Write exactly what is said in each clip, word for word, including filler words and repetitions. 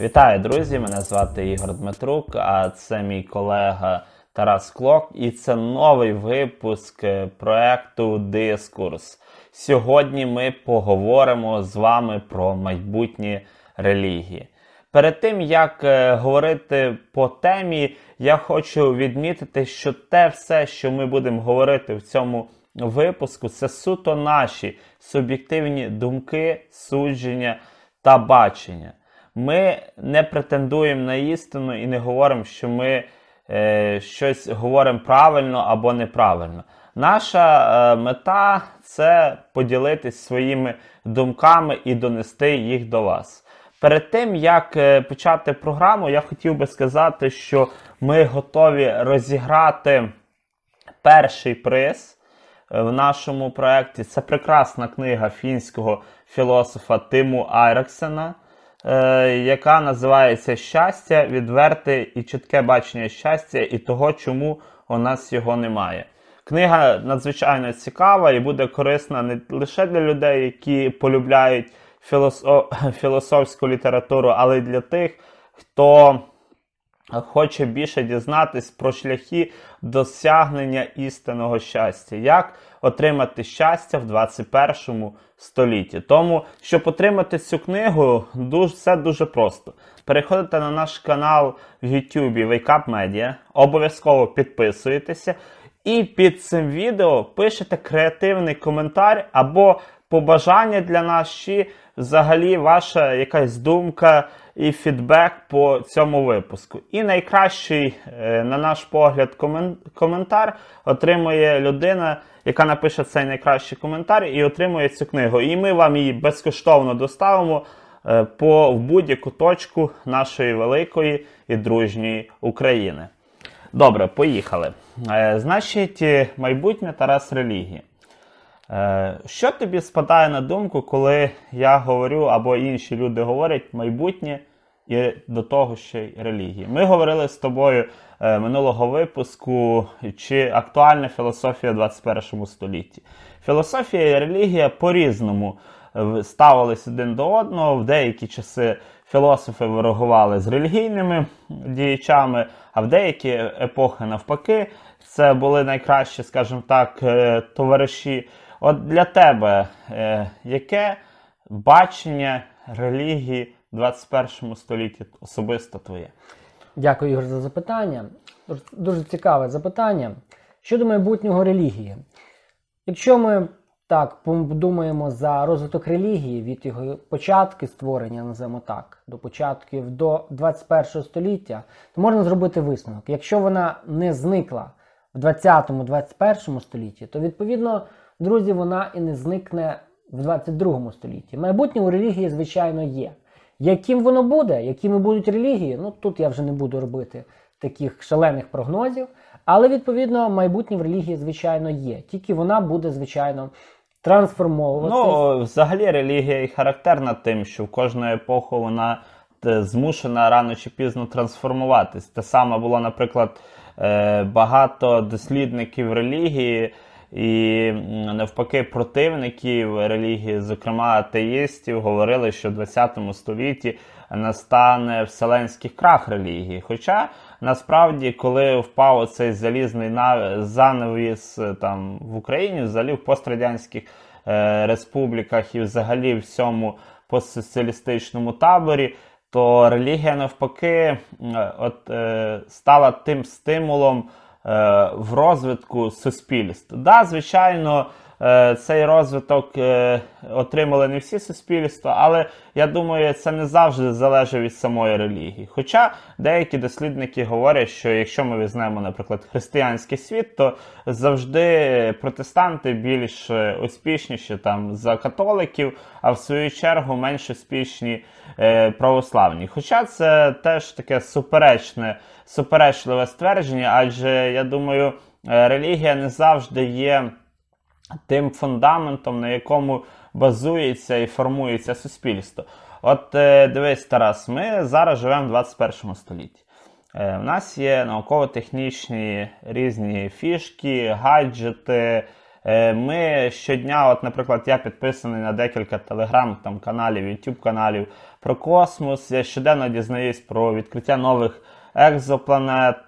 Вітаю, друзі! Мене звати Ігор Дмитрук, а це мій колега Тарас Клок. І це новий випуск проекту «Дискурс». Сьогодні ми поговоримо з вами про майбутні релігії. Перед тим, як говорити по темі, я хочу відмітити, що те все, що ми будемо говорити в цьому випуску, це суто наші суб'єктивні думки, судження та бачення. Ми не претендуємо на істину і не говоримо, що ми е, щось говоримо правильно або неправильно. Наша е, мета – це поділитись своїми думками і донести їх до вас. Перед тим, як е, почати програму, я хотів би сказати, що ми готові розіграти перший приз в нашому проєкті. Це прекрасна книга фінського філософа Тиму Айраксена, яка називається «Щастя. Відверте і чітке бачення щастя і того, чому у нас його немає». Книга надзвичайно цікава і буде корисна не лише для людей, які полюбляють філософ... філософську літературу, але й для тих, хто хоче більше дізнатись про шляхи досягнення істинного щастя. Як отримати щастя в двадцять першому столітті. Тому, щоб отримати цю книгу, дуже, все дуже просто. Переходите на наш канал в YouTube Wake Up Media, обов'язково підписуєтеся і під цим відео пишете креативний коментар або побажання для нас, чи взагалі ваша якась думка і фідбек по цьому випуску. І найкращий, на наш погляд, коментар отримує людина, яка напише цей найкращий коментар і отримує цю книгу. І ми вам її безкоштовно доставимо по, в будь-яку точку нашої великої і дружньої України. Добре, поїхали. Значить, майбутнє Тарас релігії. Що тобі спадає на думку, коли я говорю, або інші люди говорять майбутнє і до того ще й релігії? Ми говорили з тобою е, минулого випуску, чи актуальна філософія в двадцять першому столітті. Філософія і релігія по-різному ставились один до одного. В деякі часи філософи ворогували з релігійними діячами, а в деякі епохи навпаки. Це були найкращі, скажімо так, товариші. От для тебе, е, яке бачення релігії в двадцять першому столітті особисто твоє? Дякую, Ігор, за запитання. Дуже, дуже цікаве запитання. Щодо майбутнього релігії. Якщо ми так подумаємо за розвиток релігії від його початки створення, називаємо так, до початків до двадцять першого століття, то можна зробити висновок. Якщо вона не зникла в двадцятому - двадцять першому столітті, то відповідно, друзі, вона і не зникне в двадцять другому столітті. Майбутнє у релігії, звичайно, є. Яким воно буде, якими будуть релігії, ну тут я вже не буду робити таких шалених прогнозів, але відповідно майбутнє в релігії, звичайно, є. Тільки вона буде, звичайно, трансформовуватися. Ну, взагалі релігія і характерна тим, що в кожну епоху вона змушена рано чи пізно трансформуватись. Те саме було, наприклад, багато дослідників релігії, і навпаки противників релігії, зокрема атеїстів, говорили, що в двадцятому столітті настане вселенський крах релігії. Хоча, насправді, коли впав оцей залізний занавіс там, в Україні, взагалі в пострадянських е, республіках і взагалі в всьому постсоціалістичному таборі, то релігія навпаки от, е, стала тим стимулом в розвитку суспільств. Да, звичайно, цей розвиток отримали не всі суспільства, але я думаю, це не завжди залежить від самої релігії. Хоча деякі дослідники говорять, що якщо ми візьмемо, наприклад, християнський світ, то завжди протестанти більш успішніші там за католиків, а в свою чергу менш успішні православні. Хоча це теж таке суперечне, суперечливе ствердження, адже, я думаю, релігія не завжди є тим фундаментом, на якому базується і формується суспільство. От дивись, Тарас, ми зараз живемо в двадцять першому столітті. У нас є науково-технічні різні фішки, гаджети, Ми щодня, от, наприклад, я підписаний на декілька телеграм-каналів, ютуб-каналів про космос. Я щоденно дізнаюсь про відкриття нових екзопланет,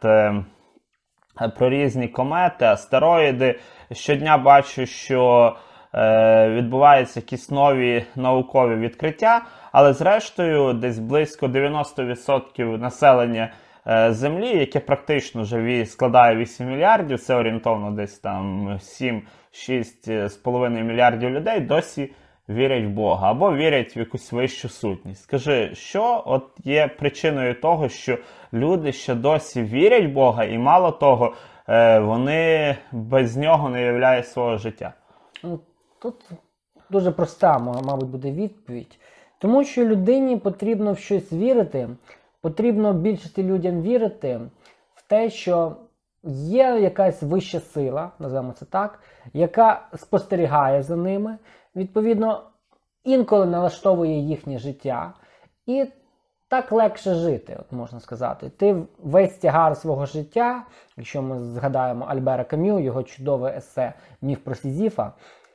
про різні комети, астероїди. Щодня бачу, що е, відбуваються якісь нові наукові відкриття, але зрештою десь близько дев'яносто відсотків населення е, Землі, яке практично вже складає вісім мільярдів, це орієнтовно десь там сім-шість з половиною мільярдів людей, досі вірять в Бога або вірять в якусь вищу сутність. Скажи, що от є причиною того, що люди ще досі вірять в Бога, і мало того, вони без нього не уявляють свого життя? Тут дуже проста, мабуть, буде відповідь. Тому що людині потрібно в щось вірити, потрібно більшості людям вірити в те, що є якась вища сила, називаємо це так, яка спостерігає за ними, відповідно, інколи налаштовує їхнє життя, і так легше жити, от можна сказати. Ти весь тягар свого життя, якщо ми згадаємо Альбера Кам'ю, його чудове есе «Міф про Сізіфа»,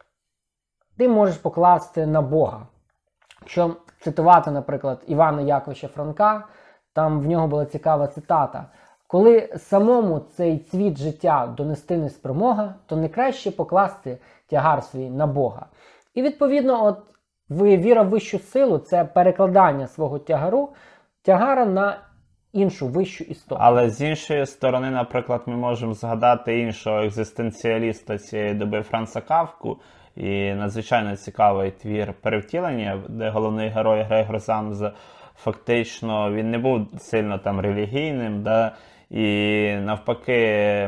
ти можеш покласти на Бога. Якщо цитувати, наприклад, Івана Яковича Франка, там в нього була цікава цитата: «Коли самому цей цвіт життя донести не спромога, то не краще покласти тягар свій на Бога». І відповідно, от віра в вищу силу – це перекладання свого тягару, тягара на іншу вищу істоту. Але з іншої сторони, наприклад, ми можемо згадати іншого екзистенціаліста цієї доби Франца Кафку, і надзвичайно цікавий твір «Перевтілення», де головний герой Грегор Самса фактично, він не був сильно там релігійним, да, і навпаки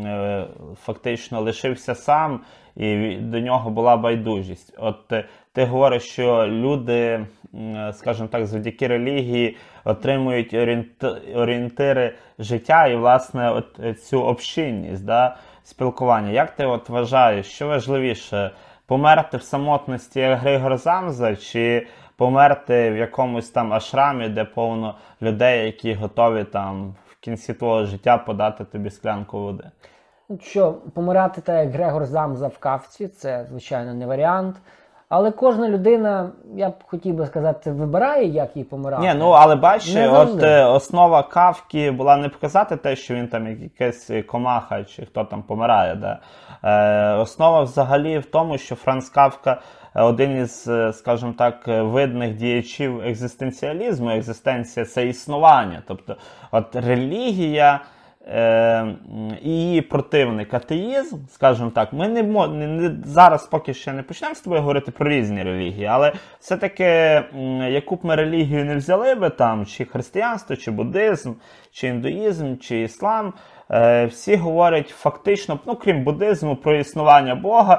фактично лишився сам, і до нього була байдужість. От ти говориш, що люди, скажімо так, завдяки релігії отримують орієнтири життя і, власне, от цю общинність, да, спілкування. Як ти от вважаєш, що важливіше, померти в самотності, як Грегор Самса, чи померти в якомусь там ашрамі, де повно людей, які готові там в кінці твого життя подати тобі склянку води? Що, помирати так, як Грегор Самса в Кафці, це, звичайно, не варіант. Але кожна людина, я б хотів би сказати, вибирає, як їй помирати. Ні, ну, але бачиш, от основа Кафки була не показати те, що він там якась комаха, чи хто там помирає. Да? Е, основа взагалі в тому, що Франц Кафка один із, скажімо так, видних діячів екзистенціалізму. Екзистенція – це існування. Тобто, от релігія Е, і її противник атеїзм, скажімо так, ми не, не, не зараз поки ще не почнемо з тобою говорити про різні релігії, але все-таки яку б ми релігію не взяли би, там, чи християнство, чи буддизм, чи індуїзм, чи іслам, е, всі говорять фактично, ну крім буддизму, про існування Бога,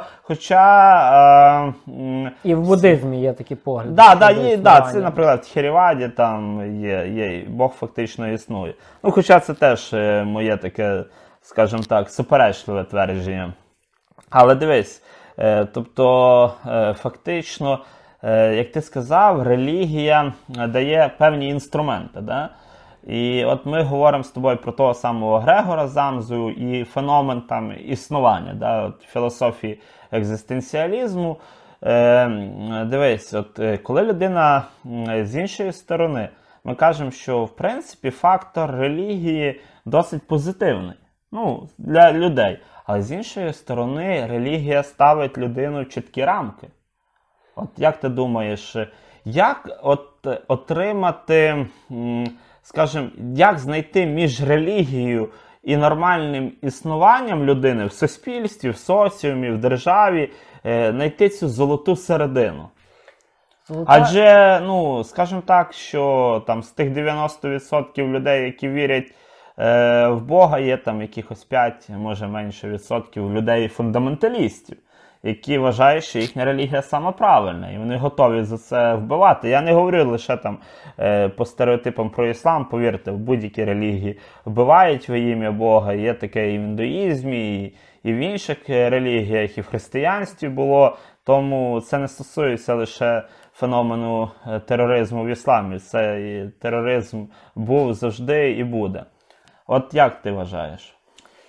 хоча... Е, і в буддизмі є такі погляди. Да, да, є, да, це, наприклад, в Тхеріваді там є, є, Бог фактично існує. Ну, хоча це теж е, моє таке, скажімо так, суперечливе твердження. Але дивись, е, тобто, е, фактично, е, як ти сказав, релігія дає певні інструменти, да? І от ми говоримо з тобою про того самого Грегора Самсу і феномен там існування, да? От, філософії екзистенціалізму. Е, дивись, от коли людина з іншої сторони, ми кажемо, що в принципі фактор релігії досить позитивний, ну, для людей. Але з іншої сторони релігія ставить людину в чіткі рамки. От як ти думаєш, як от отримати, скажімо, як знайти між релігією і нормальним існуванням людини в суспільстві, в соціумі, в державі, знайти цю золоту середину? Золота... Адже, ну, скажімо так, що там з тих дев'яноста відсотків людей, які вірять е, в Бога, є там якихось п'ять, може менше відсотків людей-фундаменталістів, які вважають, що їхня релігія сама правильна, і вони готові за це вбивати. Я не говорю лише там е, по стереотипам про іслам, повірте, в будь-якій релігії вбивають во ім'я Бога, є таке і в індуїзмі, і, і в інших релігіях, і в християнстві було, тому це не стосується лише феномену тероризму в ісламі, це і тероризм був завжди і буде. От як ти вважаєш?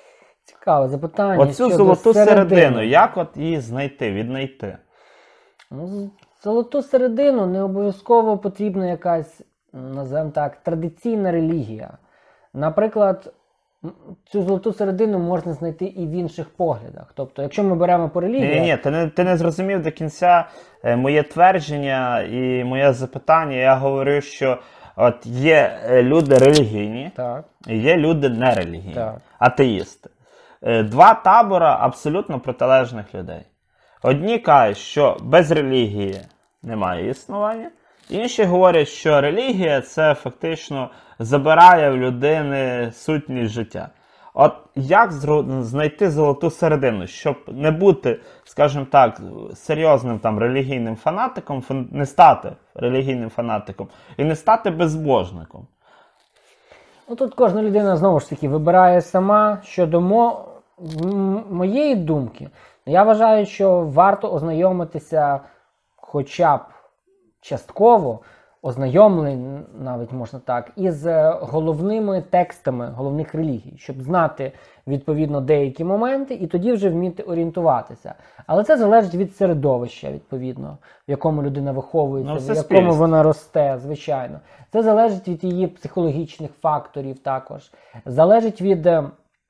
Цікаве запитання. Оцю щодо золоту середину, середини. як от її знайти, віднайти? Ну, золоту середину не обов'язково потрібна якась, називаємо так, традиційна релігія. Наприклад, цю золоту середину можна знайти і в інших поглядах. Тобто, якщо ми беремо по релігії... Ні, ні, ти не, ти не зрозумів до кінця е, моє твердження і моє запитання. Я говорю, що от є е, люди релігійні, Так. і є люди нерелігійні, Так. атеїсти. Е, Два табора абсолютно протилежних людей. Одні кажуть, що без релігії немає існування, інші говорять, що релігія це фактично забирає в людини сутність життя. От як зро- знайти золоту середину, щоб не бути, скажімо так, серйозним там релігійним фанатиком, фан- не стати релігійним фанатиком і не стати безбожником? Ну, тут кожна людина, знову ж таки, вибирає сама. Щодо мо... м- моєї думки, я вважаю, що варто ознайомитися хоча б частково, ознайомлень, навіть можна так, із головними текстами головних релігій, щоб знати, відповідно, деякі моменти і тоді вже вміти орієнтуватися. Але це залежить від середовища, відповідно, в якому людина виховується, Ну, в це якому спільство. вона росте, звичайно. Це залежить від її психологічних факторів також. Залежить від е,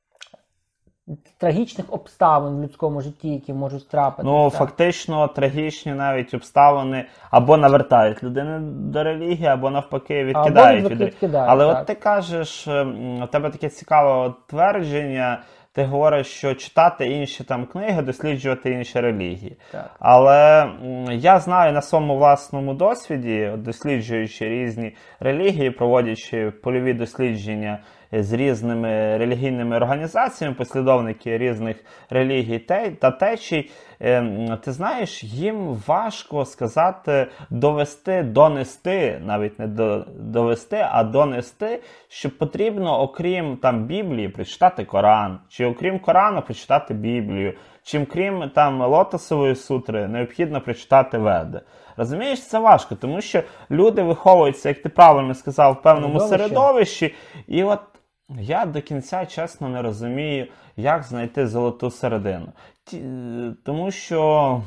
трагічних обставин в людському житті, які можуть трапитися. Ну, фактично, трагічні навіть обставини або навертають людину до релігії, або навпаки відкидають Або від відкидають, Але так. от ти кажеш, м, у тебе таке цікаве твердження, ти говориш, що читати інші там книги, досліджувати інші релігії. Так. Але м, я знаю на своєму власному досвіді, от досліджуючи різні релігії, проводячи польові дослідження з різними релігійними організаціями, послідовники різних релігій те- та течій, ем, ти знаєш, їм важко сказати, довести, донести, навіть не до- довести, а донести, що потрібно, окрім там Біблії, прочитати Коран, чи окрім Корану прочитати Біблію, чим крім там Лотосової сутри, необхідно прочитати Веди. Розумієш, це важко, тому що люди виховуються, як ти правильно сказав, в певному Середовище. середовищі, і от я до кінця, чесно, не розумію, як знайти золоту середину. Ті- Тому що,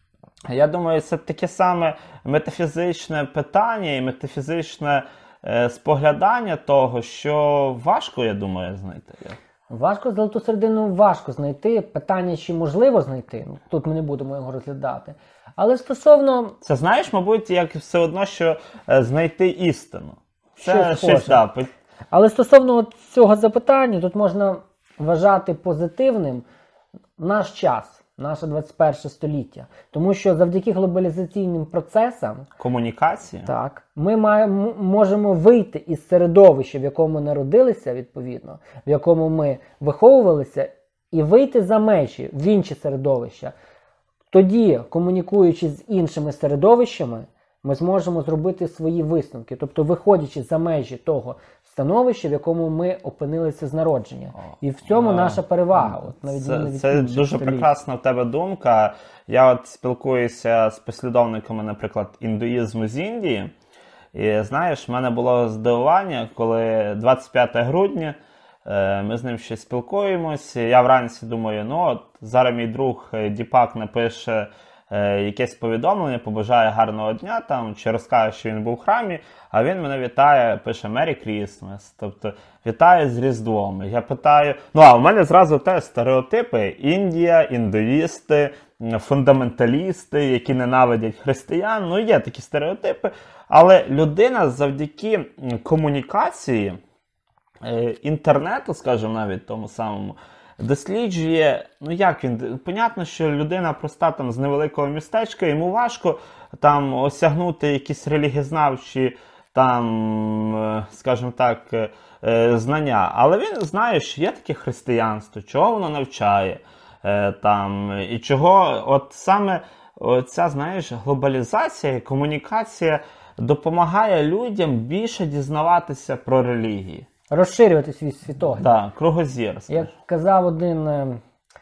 я думаю, це таке саме метафізичне питання і метафізичне е, споглядання того, що важко, я думаю, знайти. Важко золоту середину важко знайти. Питання, чи можливо знайти, ну, тут ми не будемо його розглядати. Але стосовно... Це, знаєш, мабуть, як все одно, що е, знайти істину. Це Щось щось, схоже. да, по- Але стосовно от цього запитання, тут можна вважати позитивним наш час, наше двадцять перше століття. Тому що завдяки глобалізаційним процесам, комунікації. так, ми маємо, можемо вийти із середовища, в якому ми народилися, відповідно, в якому ми виховувалися, і вийти за межі в інші середовища. Тоді, комунікуючи з іншими середовищами, ми зможемо зробити свої висновки. Тобто, виходячи за межі того становища, в якому ми опинилися з народження. І в цьому А, наша перевага. От, на відміну Це, від це інших дуже релігій. прекрасна в тебе думка. Я от спілкуюся з послідовниками, наприклад, індуїзму з Індії. І знаєш, в мене було здивування, коли двадцять п'яте грудня е, ми з ним ще спілкуємося. Я вранці думаю, ну от зараз мій друг е, Діпак напише е, якесь повідомлення, побажає гарного дня там, чи розкаже, що він був в храмі, а він мене вітає, пише Merry Christmas, тобто вітає з Різдвом. Я питаю, ну а в мене зразу теж стереотипи: Індія, індуїсти, фундаменталісти, які ненавидять християн. Ну, є такі стереотипи. Але людина завдяки комунікації, е, інтернету, скажімо, навіть тому самому, досліджує, ну як він, понятно, що людина проста там з невеликого містечка, йому важко там осягнути якісь релігієзнавчі там, е, скажімо так, е, е, знання. Але він знає, що є таке християнство, чого воно навчає, е, там, і чого, от саме ця, знаєш, глобалізація і комунікація допомагає людям більше дізнаватися про релігії. Розширювати свій світогляд. Так, кругозір. Як казав один е,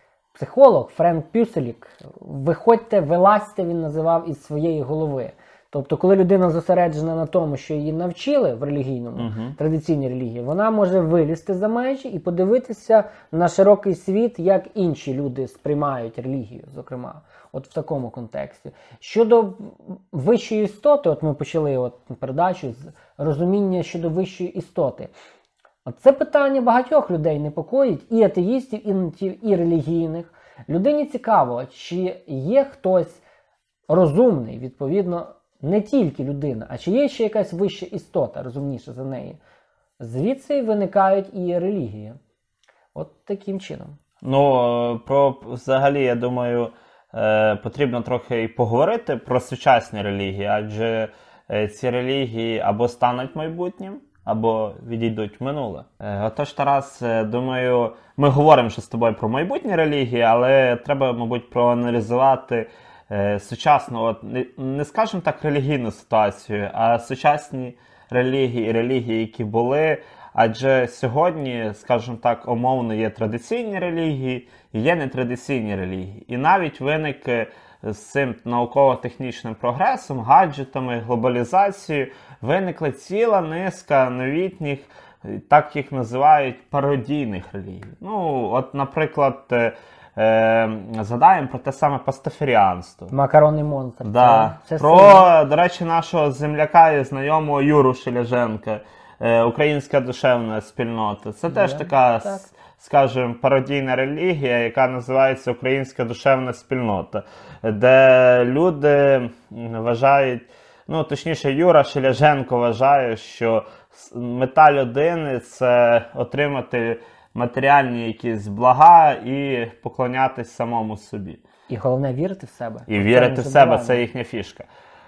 психолог Френк Пюселік, виходьте, вилазьте, він називав, із своєї голови. Тобто, коли людина зосереджена на тому, що її навчили в релігійному, uh-huh. традиційній релігії, вона може вилізти за межі і подивитися на широкий світ, як інші люди сприймають релігію, зокрема. От в такому контексті. Щодо вищої істоти, от ми почали от передачу з розуміння щодо вищої істоти. От це питання багатьох людей непокоїть, і атеїстів, і, і релігійних. Людині цікаво, чи є хтось розумний, відповідно, не тільки людина, а чи є ще якась вища істота, розумніша за неї. Звідси виникають і релігії. От таким чином. Ну, про взагалі, я думаю, потрібно трохи і поговорити про сучасні релігії, адже ці релігії або стануть майбутнім, або відійдуть в минуле. Отож, Тарас, думаю, ми говоримо ще з тобою про майбутні релігії, але треба, мабуть, проаналізувати сучасну, от, не, не скажімо так, релігійну ситуацію, а сучасні релігії і релігії, які були. Адже сьогодні, скажімо так, умовно є традиційні релігії і є нетрадиційні релігії. І навіть виник з цим науково-технічним прогресом, гаджетами, глобалізацією, виникла ціла низка новітніх, так їх називають, пародійних релігій. Ну, от, наприклад, е, е, згадаємо про те саме пастафаріанство. Макаронний монстр. Да. Це, це про, сильно. до речі, нашого земляка і знайомого Юру Шеляженка. Українська душевна спільнота. Це теж yeah, така, так. скажімо, пародійна релігія, яка називається Українська душевна спільнота, де люди вважають, ну, точніше, Юра Шеляженко вважає, що мета людини – це отримати матеріальні якісь блага і поклонятись самому собі. І головне – вірити в себе. І вірити в себе – це їхня фішка.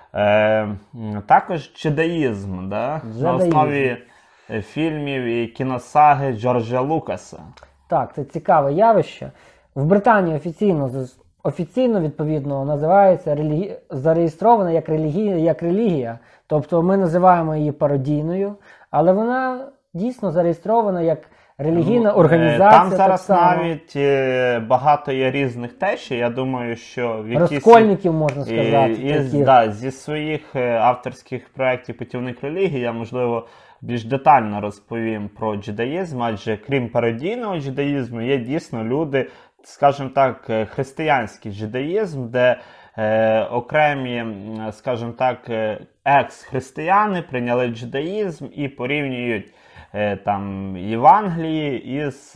Е, також джедаїзм, да? На основі фільмів і кіносаги Джорджа Лукаса. Так, це цікаве явище. В Британії офіційно, офіційно відповідно, називається релігі... зареєстрована як релігія, як релігія. Тобто ми називаємо її пародійною, але вона дійсно зареєстрована як релігійна організація. Там зараз навіть багато є різних течій. Я думаю, що в якісь... Розкольників, можна сказати. І, і, да, зі своїх авторських проєктів «Путівник релігії» я, можливо, більш детально розповім про джедаїзм, адже крім пародійного джедаїзму є дійсно люди, скажімо так, християнський джедаїзм, де е, окремі, скажімо так, екс-християни прийняли джедаїзм і порівнюють там Євангелії із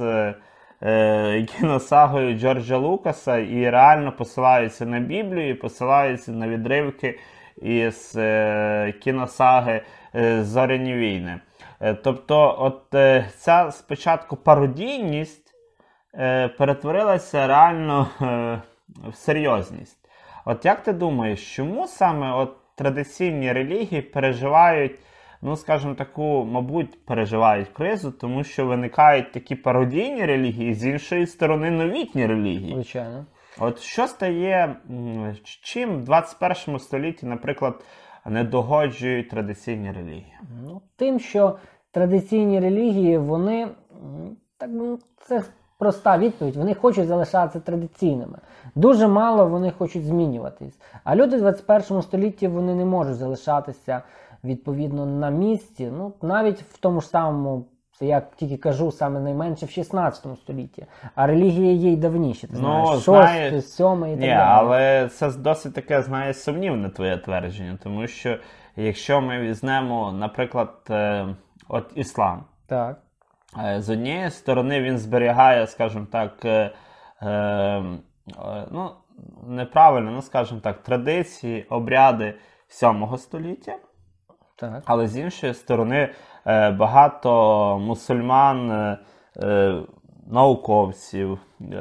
е, кіносагою Джорджа Лукаса і реально посилаються на Біблію, і посилаються на відривки із е, кіносаги е, «Зоряні війни». Е, тобто, от е, ця спочатку пародійність е, перетворилася реально е, в серйозність. От як ти думаєш, чому саме от традиційні релігії переживають, ну, скажімо, таку, мабуть, переживають кризу, тому що виникають такі пародійні релігії, з іншої сторони новітні релігії. Звичайно. От що стає, чим в двадцять першому столітті, наприклад, не догоджують традиційні релігії? Ну, тим, що традиційні релігії, вони, так, це проста відповідь, вони хочуть залишатися традиційними. Дуже мало вони хочуть змінюватись. А люди в двадцять першому столітті, вони не можуть залишатися відповідно на місці, ну, навіть в тому ж самому, це я тільки кажу, саме найменше в шістнадцятому столітті. А релігія є й давніші, ти знаєш, ну, шосте, сьоме і так ні, далі. Але це досить таке, знаєш, сумнівне твоє твердження, тому що якщо ми візьмемо, наприклад, е, от іслам. Так. Е, з однієї сторони він зберігає, скажімо так, е, е, ну, неправильно, ну, скажімо так, традиції, обряди сьомого століття. Так. Але з іншої сторони багато мусульман, науковців,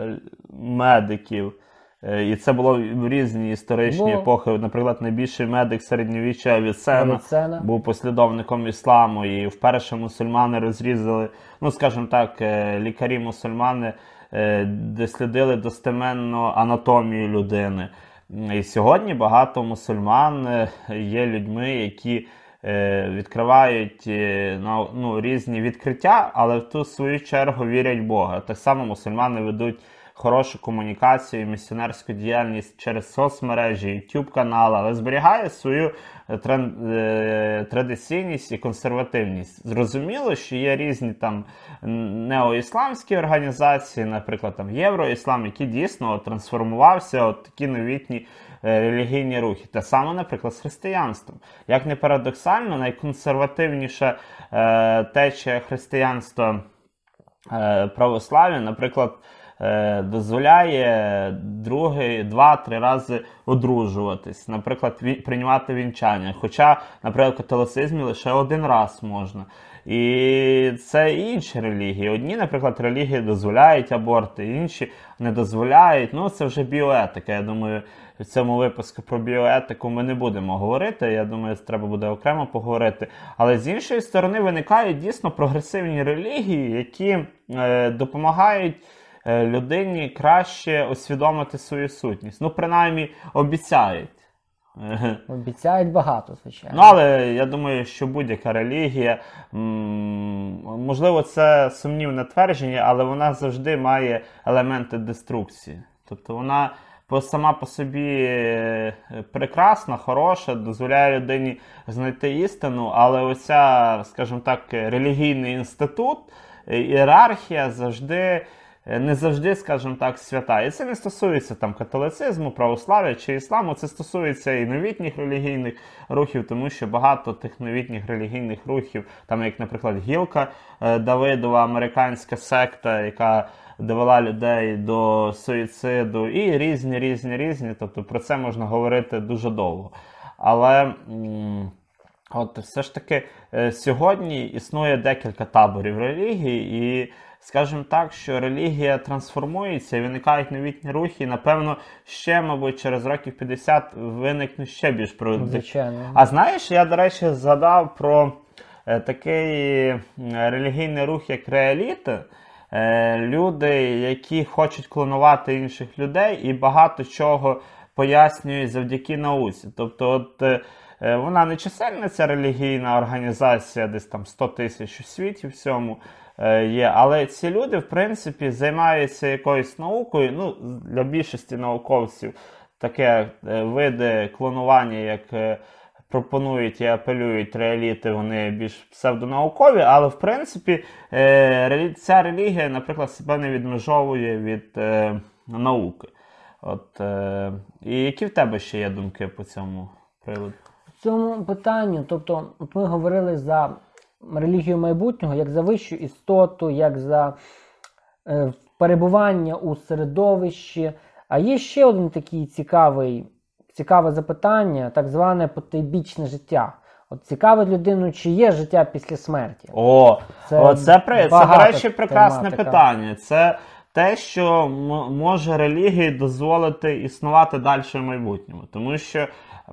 медиків, і це було в різні історичні Бо... епохи. Наприклад, найбільший медик середньовіччя Авіценна, Авіценна був послідовником ісламу, і вперше мусульмани розрізали, ну, скажімо так, лікарі-мусульмани дослідили достеменно анатомію людини. І сьогодні багато мусульман є людьми, які відкривають ну, різні відкриття, але в ту свою чергу вірять в Бога. Так само мусульмани ведуть хорошу комунікацію, місіонерську діяльність через соцмережі, YouTube канали, але зберігає свою традиційність і консервативність. Зрозуміло, що є різні там неоісламські організації, наприклад, там Євроіслам, який дійсно трансформувався от такі новітні релігійні рухи. Те саме, наприклад, з християнством. Як не парадоксально, найконсервативніша е, течія християнства е, православ'я, наприклад, е, дозволяє другий, два-три рази одружуватись, наприклад, ві, приймати вінчання. Хоча, наприклад, в католицизмі лише один раз можна. І це інші релігії. Одні, наприклад, релігії дозволяють аборти, інші не дозволяють. Ну, це вже біоетика. Я думаю, в цьому випуску про біоетику ми не будемо говорити. Я думаю, треба буде окремо поговорити. Але з іншої сторони виникають дійсно прогресивні релігії, які е, допомагають е, людині краще усвідомити свою сутність. Ну, принаймні, обіцяють. Обіцяють багато, звичайно. Ну, але я думаю, що будь-яка релігія, можливо, це сумнівне твердження, але вона завжди має елементи деструкції. Тобто вона сама по собі прекрасна, хороша, дозволяє людині знайти істину, але оця, скажімо так, релігійний інститут, ієрархія завжди, не завжди, скажімо так, свята. І це не стосується там католицизму, православ'я чи ісламу, це стосується і новітніх релігійних рухів, тому що багато тих новітніх релігійних рухів, там як, наприклад, Гілка Давидова, американська секта, яка довела людей до суїциду, і різні, різні, різні, тобто про це можна говорити дуже довго. Але от все ж таки сьогодні існує декілька таборів релігії, і скажімо так, що релігія трансформується, і виникають новітні рухи, і, напевно, ще, мабуть, через років п'ятдесят виникнуть ще більш продуктивні. А знаєш, я, до речі, згадав про е, такий релігійний рух, як реаліти. Е, люди, які хочуть клонувати інших людей, і багато чого пояснюють завдяки науці. Тобто, от е, вона не чисельна, ця релігійна організація, десь там сто тисяч у світі всьому, є. Але ці люди, в принципі, займаються якоюсь наукою. Ну, для більшості науковців таке види клонування, як пропонують і апелюють реаліти, вони більш псевдонаукові. Але, в принципі, ця релігія, наприклад, себе не відмежовує від науки. От, і які в тебе ще є думки по цьому приводу? В цьому питанню, тобто, ми говорили за релігію майбутнього, як за вищу істоту, як за е, перебування у середовищі. А є ще один такий цікавий, цікаве запитання, так зване потойбічне життя. От цікавить людину, чи є життя після смерті. О, це, о, це, при, це до речі, прекрасне тематика. Питання. Це те, що може релігії дозволити існувати далі в майбутньому. Тому що,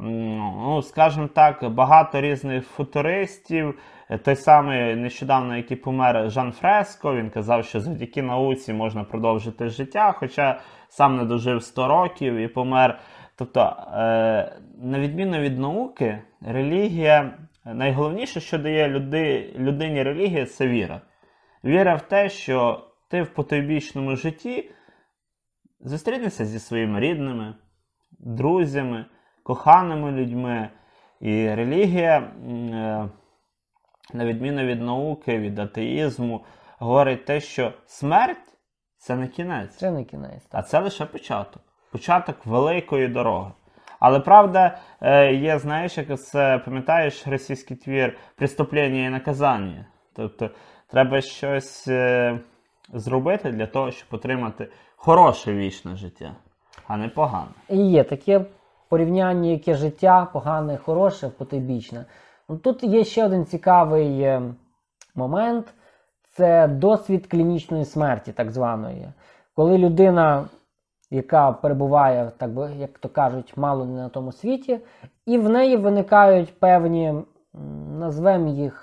ну, скажімо так, багато різних футуристів, той самий нещодавно, який помер, Жан Фреско, він казав, що завдяки науці можна продовжити життя, хоча сам не дожив сто років і помер. Тобто, е, на відміну від науки, релігія, найголовніше, що дає люди, людині релігія, це віра. Віра в те, що ти в потойбічному житті зустрінешся зі своїми рідними, друзями, коханими людьми. І релігія, е, на відміну від науки, від атеїзму, говорить те, що смерть – це не кінець. Це не кінець. Так. А це лише початок. Початок великої дороги. Але правда, є, знаєш, як це, пам'ятаєш російський твір «Преступлення і наказання». Тобто, треба щось е, зробити для того, щоб отримати хороше вічне життя, а не погане. І є таке порівняння, яке життя, погане, хороше, потойбічне. Тут є ще один цікавий момент. Це досвід клінічної смерті, так званої. Коли людина, яка перебуває, так би, як то кажуть, мало не на тому світі, і в неї виникають певні, назвемо їх,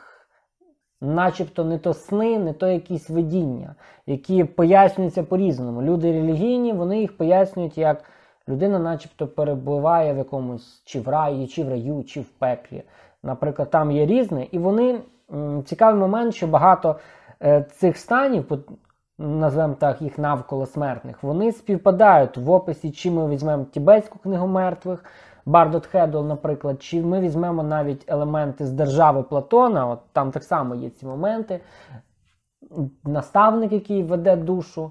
начебто не то сни, не то якісь видіння, які пояснюються по-різному. Люди релігійні, вони їх пояснюють, як людина начебто перебуває в якомусь чи в раї, чи в раю, чи в пеклі. Наприклад, там є різне, і вони, цікавий момент, що багато е, цих станів назвемо так, їх навколо смертних, вони співпадають в описі, чи ми візьмемо Тібетську книгу мертвих, Бардот Хедл, наприклад, чи ми візьмемо навіть елементи з держави Платона, от там так само є ці моменти, наставник, який веде душу.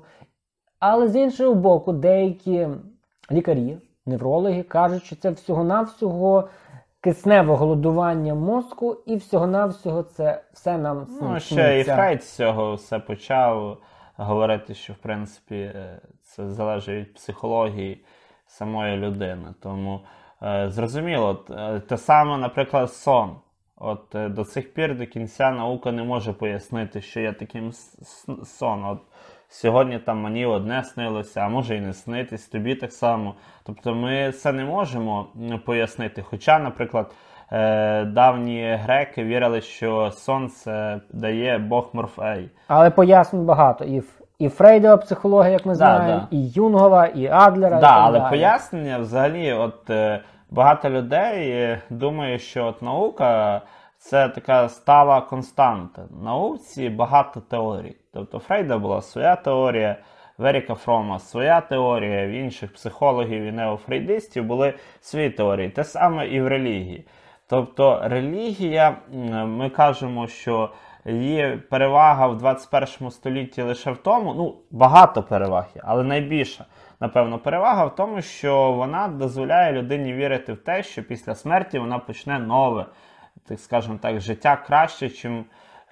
Але з іншого боку, деякі лікарі, неврологи кажуть, що це всього-навсього кисневе голодування мозку і всього-навсього це все нам сниться. Ну, ще і Фрейд з цього все почав говорити, що, в принципі, це залежить від психології самої людини. Тому, е, зрозуміло, те саме, наприклад, сон. От е, до цих пір, до кінця наука не може пояснити, що є таким сон. От сьогодні там мені одне снилося, а може і не снитись, тобі так само. Тобто ми це не можемо пояснити. Хоча, наприклад, е, давні греки вірили, що сон це дає Бог Морфей. Але пояснень багато. І, і Фрейдова психологія, як ми знаємо, да, да. і Юнгова, і Адлера. Да, і так але далі. пояснення взагалі, от е, багато людей думає, що от наука це така стала константа. В науці багато теорій. Тобто Фрейда була своя теорія, в Еріка Фрома своя теорія, в інших психологів і неофрейдистів були свої теорії. Те саме і в релігії. Тобто релігія, ми кажемо, що її перевага в двадцять першому столітті лише в тому, ну, багато переваг є, але найбільша, напевно, перевага в тому, що вона дозволяє людині вірити в те, що після смерті вона почне нове, так скажемо так, життя краще, чим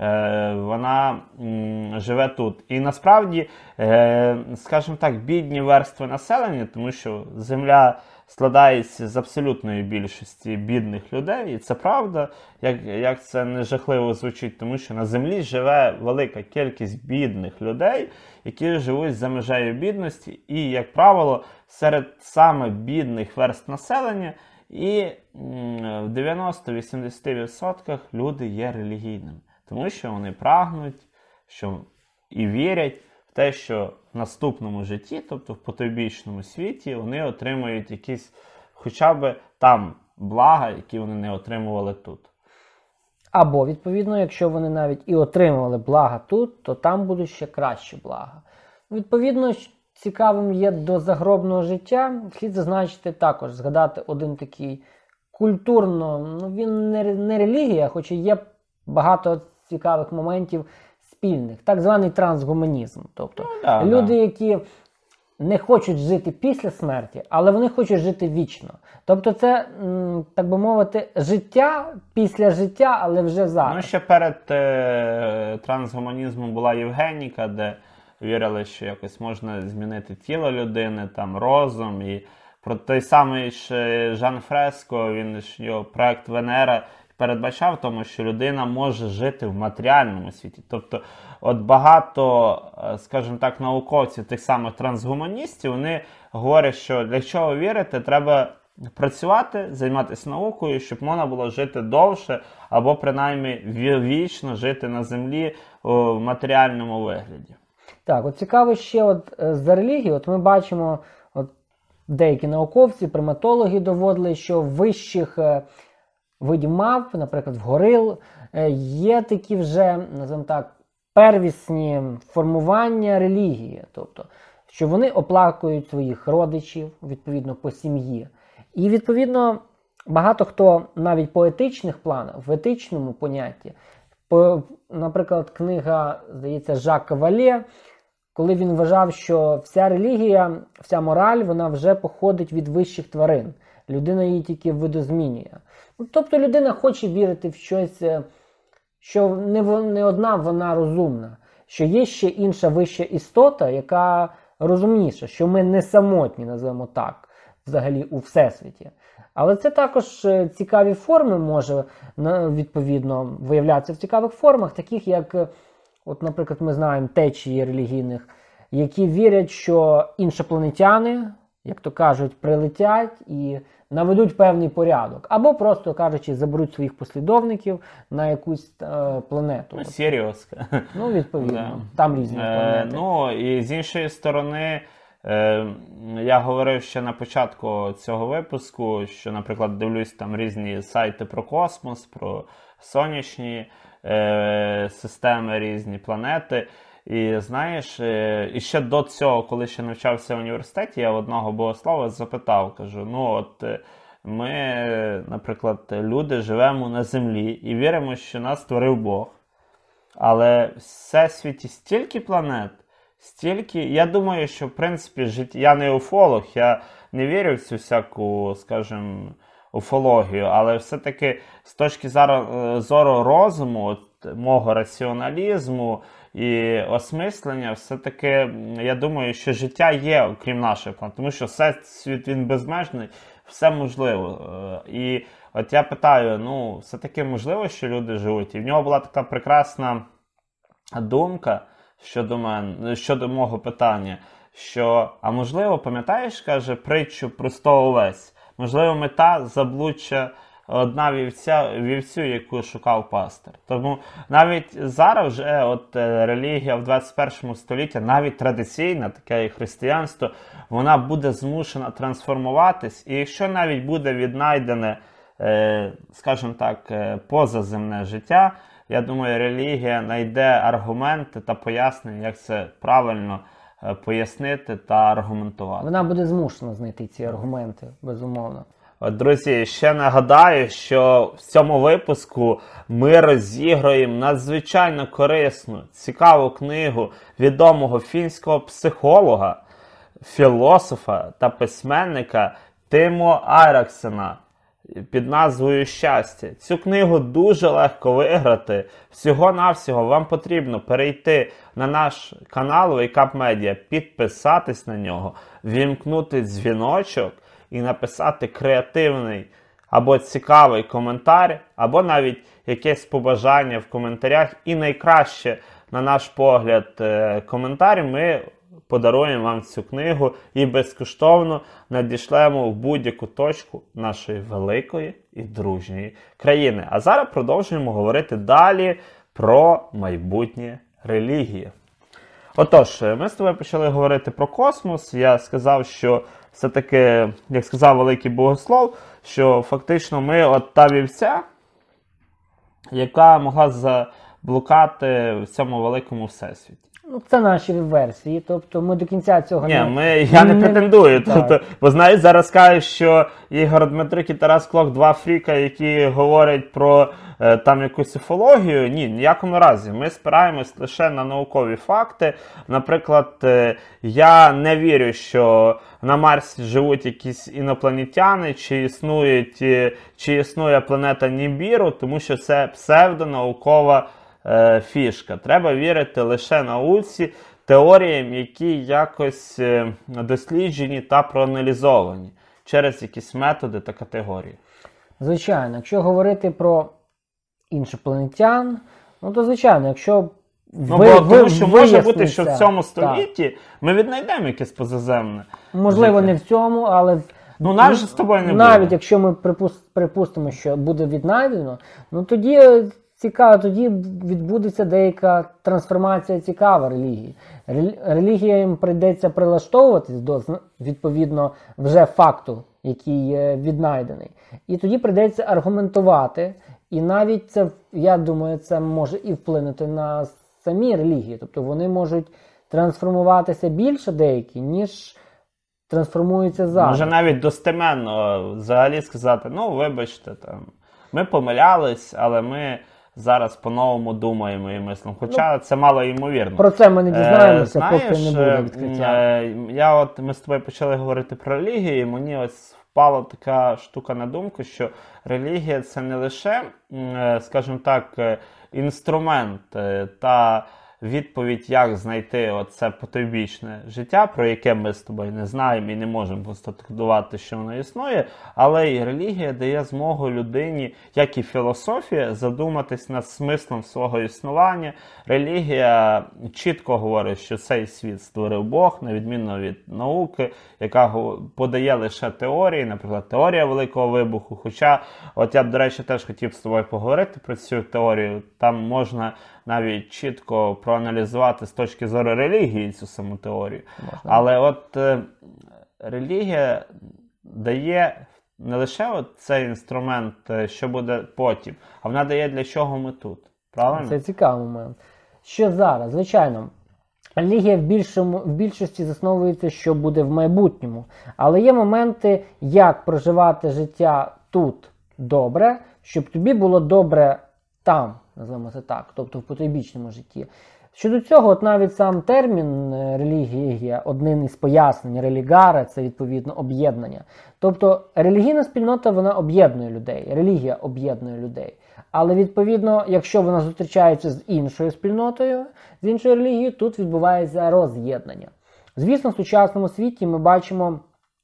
е, вона м, живе тут. І насправді, е, скажімо так, бідні верстви населення, тому що земля складається з абсолютної більшості бідних людей, і це правда, як, як це не жахливо звучить, тому що на землі живе велика кількість бідних людей, які живуть за межею бідності, і, як правило, серед саме бідних верств населення і в дев'яносто-вісімдесят відсотків люди є релігійними, тому що вони прагнуть що і вірять в те, що в наступному житті, тобто в потойбічному світі, вони отримують якісь хоча б там блага, які вони не отримували тут. Або, відповідно, якщо вони навіть і отримували блага тут, то там будуть ще кращі блага. Відповідно, цікавим є до загробного життя, слід зазначити також, згадати один такий культурно, ну він не, не релігія, хоч і є багато цікавих моментів спільних, так званий трансгуманізм. Тобто ну, да, люди, да. які не хочуть жити після смерті, але вони хочуть жити вічно. Тобто це, так би мовити, життя після життя, але вже зараз. Ну, ще перед е, трансгуманізмом була Євгеніка, де вірили, що якось можна змінити тіло людини, там, розум. І про той самий ж Жан Фреско, він ж його проект Венера передбачав тому, що людина може жити в матеріальному світі. Тобто, от багато, скажімо так, науковців, тих самих трансгуманістів, вони говорять, що для чого вірити, треба працювати, займатися наукою, щоб можна було жити довше, або принаймні вічно жити на землі в матеріальному вигляді. Так, от цікаво ще от за релігію, от ми бачимо, от деякі науковці, приматологи доводили, що в вищих е, видів мавп, наприклад, в горил, е, є такі вже, називаємо так, первісні формування релігії, тобто, що вони оплакують своїх родичів, відповідно, по сім'ї. І, відповідно, багато хто навіть по етичних планах, в етичному понятті, по, наприклад, книга, здається, Жака Валє, коли він вважав, що вся релігія, вся мораль, вона вже походить від вищих тварин. Людина її тільки видозмінює. Тобто людина хоче вірити в щось, що не, не одна вона розумна, що є ще інша вища істота, яка розумніша, що ми не самотні, називаємо так, взагалі у Всесвіті. Але це також цікаві форми може, відповідно, виявлятися в цікавих формах, таких як, от, наприклад, ми знаємо течії релігійних, які вірять, що іншопланетяни, як то кажуть, прилетять і наведуть певний порядок. Або, просто кажучи, заберуть своїх послідовників на якусь е, планету. Ну, Сіріуска. Ну, відповідно. Да. Там різні планети. Е, ну, і з іншої сторони, е, я говорив ще на початку цього випуску, що, наприклад, дивлюсь там різні сайти про космос, про сонячні е, системи, різні планети. І знаєш, і ще до цього, коли ще навчався в університеті, я одного богослова запитав, кажу, ну от ми, наприклад, люди живемо на землі і віримо, що нас створив Бог. Але в всесвіті стільки планет, стільки, я думаю, що, в принципі, життя, я не уфолог, я не вірю в цю всяку, скажімо, уфологію, але все-таки з точки зору розуму, от, мого раціоналізму і осмислення, все-таки, я думаю, що життя є, окрім нашої планети, тому що всесвіт, він безмежний, все можливо. І от я питаю, ну, все-таки можливо, що люди живуть? І в нього була така прекрасна думка щодо мене, щодо мого питання, що, а можливо, пам'ятаєш, каже, притчу про сто овець? Можливо, мета заблудша одна вівця, вівцю, яку шукав пастир. Тому навіть зараз вже от релігія в двадцять першому столітті, навіть традиційна, таке як християнство, вона буде змушена трансформуватись. І якщо навіть буде віднайдене, скажімо так, позаземне життя, я думаю, релігія знайде аргументи та пояснення, як це правильно пояснити та аргументувати. Вона буде змушена знайти ці аргументи, безумовно. От, друзі, ще нагадаю, що в цьому випуску ми розіграємо надзвичайно корисну, цікаву книгу відомого фінського психолога, філософа та письменника Тимо Айраксена під назвою «Щастя». Цю книгу дуже легко виграти. Всього-навсього вам потрібно перейти на наш канал Wake Up Media, підписатись на нього, вімкнути дзвіночок і написати креативний або цікавий коментар, або навіть якесь побажання в коментарях. І найкраще, на наш погляд, коментар ми подаруємо вам цю книгу і безкоштовно надішлемо в будь-яку точку нашої великої і дружньої країни. А зараз продовжуємо говорити далі про майбутнє релігії. Отож, ми з тобою почали говорити про космос. Я сказав, що все-таки, як сказав великий богослов, що фактично ми от та вівця, яка могла заблукати в цьому великому всесвіті. Ну, це наші версії, тобто ми до кінця цього Ні, не... ми, я не, не претендую. Тобто, бо знаєш, зараз кажуть, що Ігор Дмитрик і Тарас Клок, два фріка, які говорять про е, там якусь уфологію. Ні, ніякому разі. Ми спираємось лише на наукові факти. Наприклад, е, я не вірю, що на Марсі живуть якісь інопланетяни, чи існують, е, чи існує планета Нібіру, тому що це псевдонаукова фішка. Треба вірити лише науці, теоріям, які якось досліджені та проаналізовані через якісь методи та категорії. Звичайно, якщо говорити про іншопланетян, ну то звичайно, якщо Ну, ви, бо, ви, тому що може бути, що в так, цьому столітті так. ми віднайдемо якесь позаземне. Можливо, життя. не в цьому, але Ну, навіть з тобою не навіть буде. якщо ми припуст, припустимо, що буде віднайдено, ну тоді цікаво, тоді відбудеться деяка трансформація цікава релігії. Релігія їм прийдеться прилаштовуватись до, відповідно, вже факту, який віднайдений. І тоді прийдеться аргументувати, і навіть це, я думаю, це може і вплинути на самі релігії. Тобто вони можуть трансформуватися більше деякі, ніж трансформуються зараз. Може навіть достеменно взагалі сказати, ну, вибачте, там, ми помилялись, але ми зараз по-новому думаємо і мислимо. Хоча ну, це мало ймовірно. Про це ми не дізнаємося, е, поки не буде е, відкриття. Е, я от, ми з тобою почали говорити про релігію, і мені ось впала така штука на думку, що релігія – це не лише, е, скажімо так, інструмент е, та відповідь, як знайти оце потойбічне життя, про яке ми з тобою не знаємо і не можемо констатувати, що воно існує, але і релігія дає змогу людині, як і філософія, задуматись над смислом свого існування. Релігія чітко говорить, що цей світ створив Бог, на відміну від науки, яка подає лише теорії, наприклад, теорія Великого Вибуху. Хоча, от я б, до речі, теж хотів з тобою поговорити про цю теорію. Там можна навіть чітко проаналізувати з точки зору релігії цю саму теорію. Можна. Але от е, релігія дає не лише от цей інструмент, що буде потім, а вона дає, для чого ми тут. Правильно? Це цікавий момент. Що зараз? Звичайно, релігія в, більшому, в більшості засновується, що буде в майбутньому. Але є моменти, як проживати життя тут добре, щоб тобі було добре там, називаємо це так, тобто в потойбічному житті. Щодо цього, от навіть сам термін релігія, одним із пояснень релігара, це відповідно об'єднання. Тобто релігійна спільнота, вона об'єднує людей, релігія об'єднує людей. Але відповідно, якщо вона зустрічається з іншою спільнотою, з іншою релігією, тут відбувається роз'єднання. Звісно, в сучасному світі ми бачимо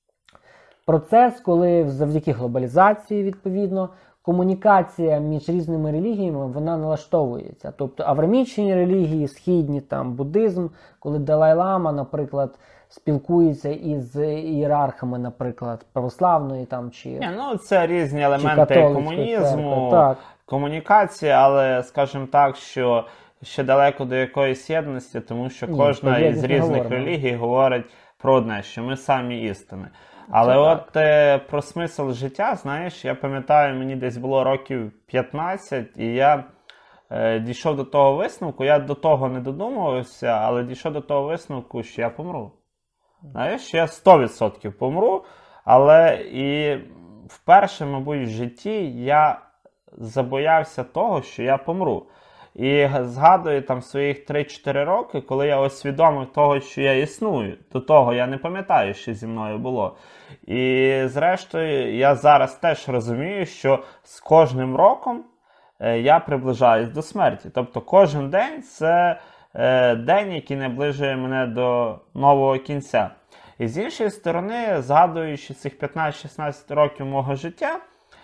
процес, коли завдяки глобалізації, відповідно, комунікація між різними релігіями, вона налаштовується. Тобто авраамічні релігії, східні, там, буддизм, коли Далай-Лама, наприклад, спілкується із ієрархами, наприклад, православної там, чи Ні, ну це різні елементи комунізму, так. комунікації, але, скажімо так, що ще далеко до якоїсь єдності, тому що Ні, кожна із різних говоримо. релігій говорить про одне, що ми самі істини. Але Це от е, про смисл життя, знаєш, я пам'ятаю, мені десь було років п'ятнадцять, і я е, дійшов до того висновку, я до того не додумувався, але дійшов до того висновку, що я помру. Знаєш, я сто відсотків помру, але і вперше, мабуть, в житті я забоявся того, що я помру. І згадую там своїх три-чотири роки, коли я усвідомив того, що я існую. До того я не пам'ятаю, що зі мною було. І зрештою, я зараз теж розумію, що з кожним роком я приближаюсь до смерті. Тобто кожен день – це день, який наближує мене до нового кінця. І з іншої сторони, згадуючи цих п'ятнадцять-шістнадцять років мого життя,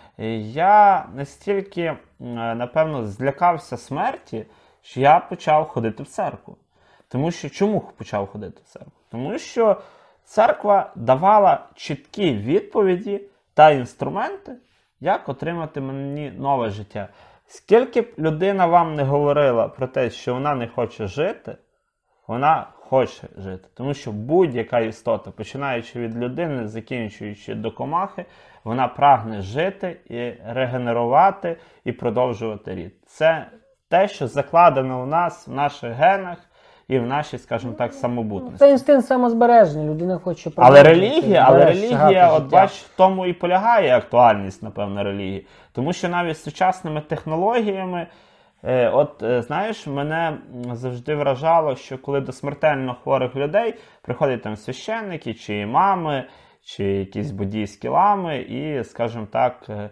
я настільки, напевно, злякався смерті, що я почав ходити в церкву. Тому що, чому почав ходити в церкву? Тому що церква давала чіткі відповіді та інструменти, як отримати мені нове життя. Скільки б людина вам не говорила про те, що вона не хоче жити, вона хоче жити. Тому що будь-яка істота, починаючи від людини, закінчуючи до комахи, вона прагне жити і регенерувати і продовжувати рід. Це те, що закладено в нас, в наших генах і в нашій, скажімо так, самобутності. Це інстинкт самозбереження, людина хоче Але релігія, але релігія, от бач, в тому і полягає актуальність, напевно, релігії. Тому що навіть з сучасними технологіями, е, от, е, знаєш, мене завжди вражало, що коли до смертельно хворих людей приходять там священники, чи імами, чи якісь буддійські лами і, скажімо так, е,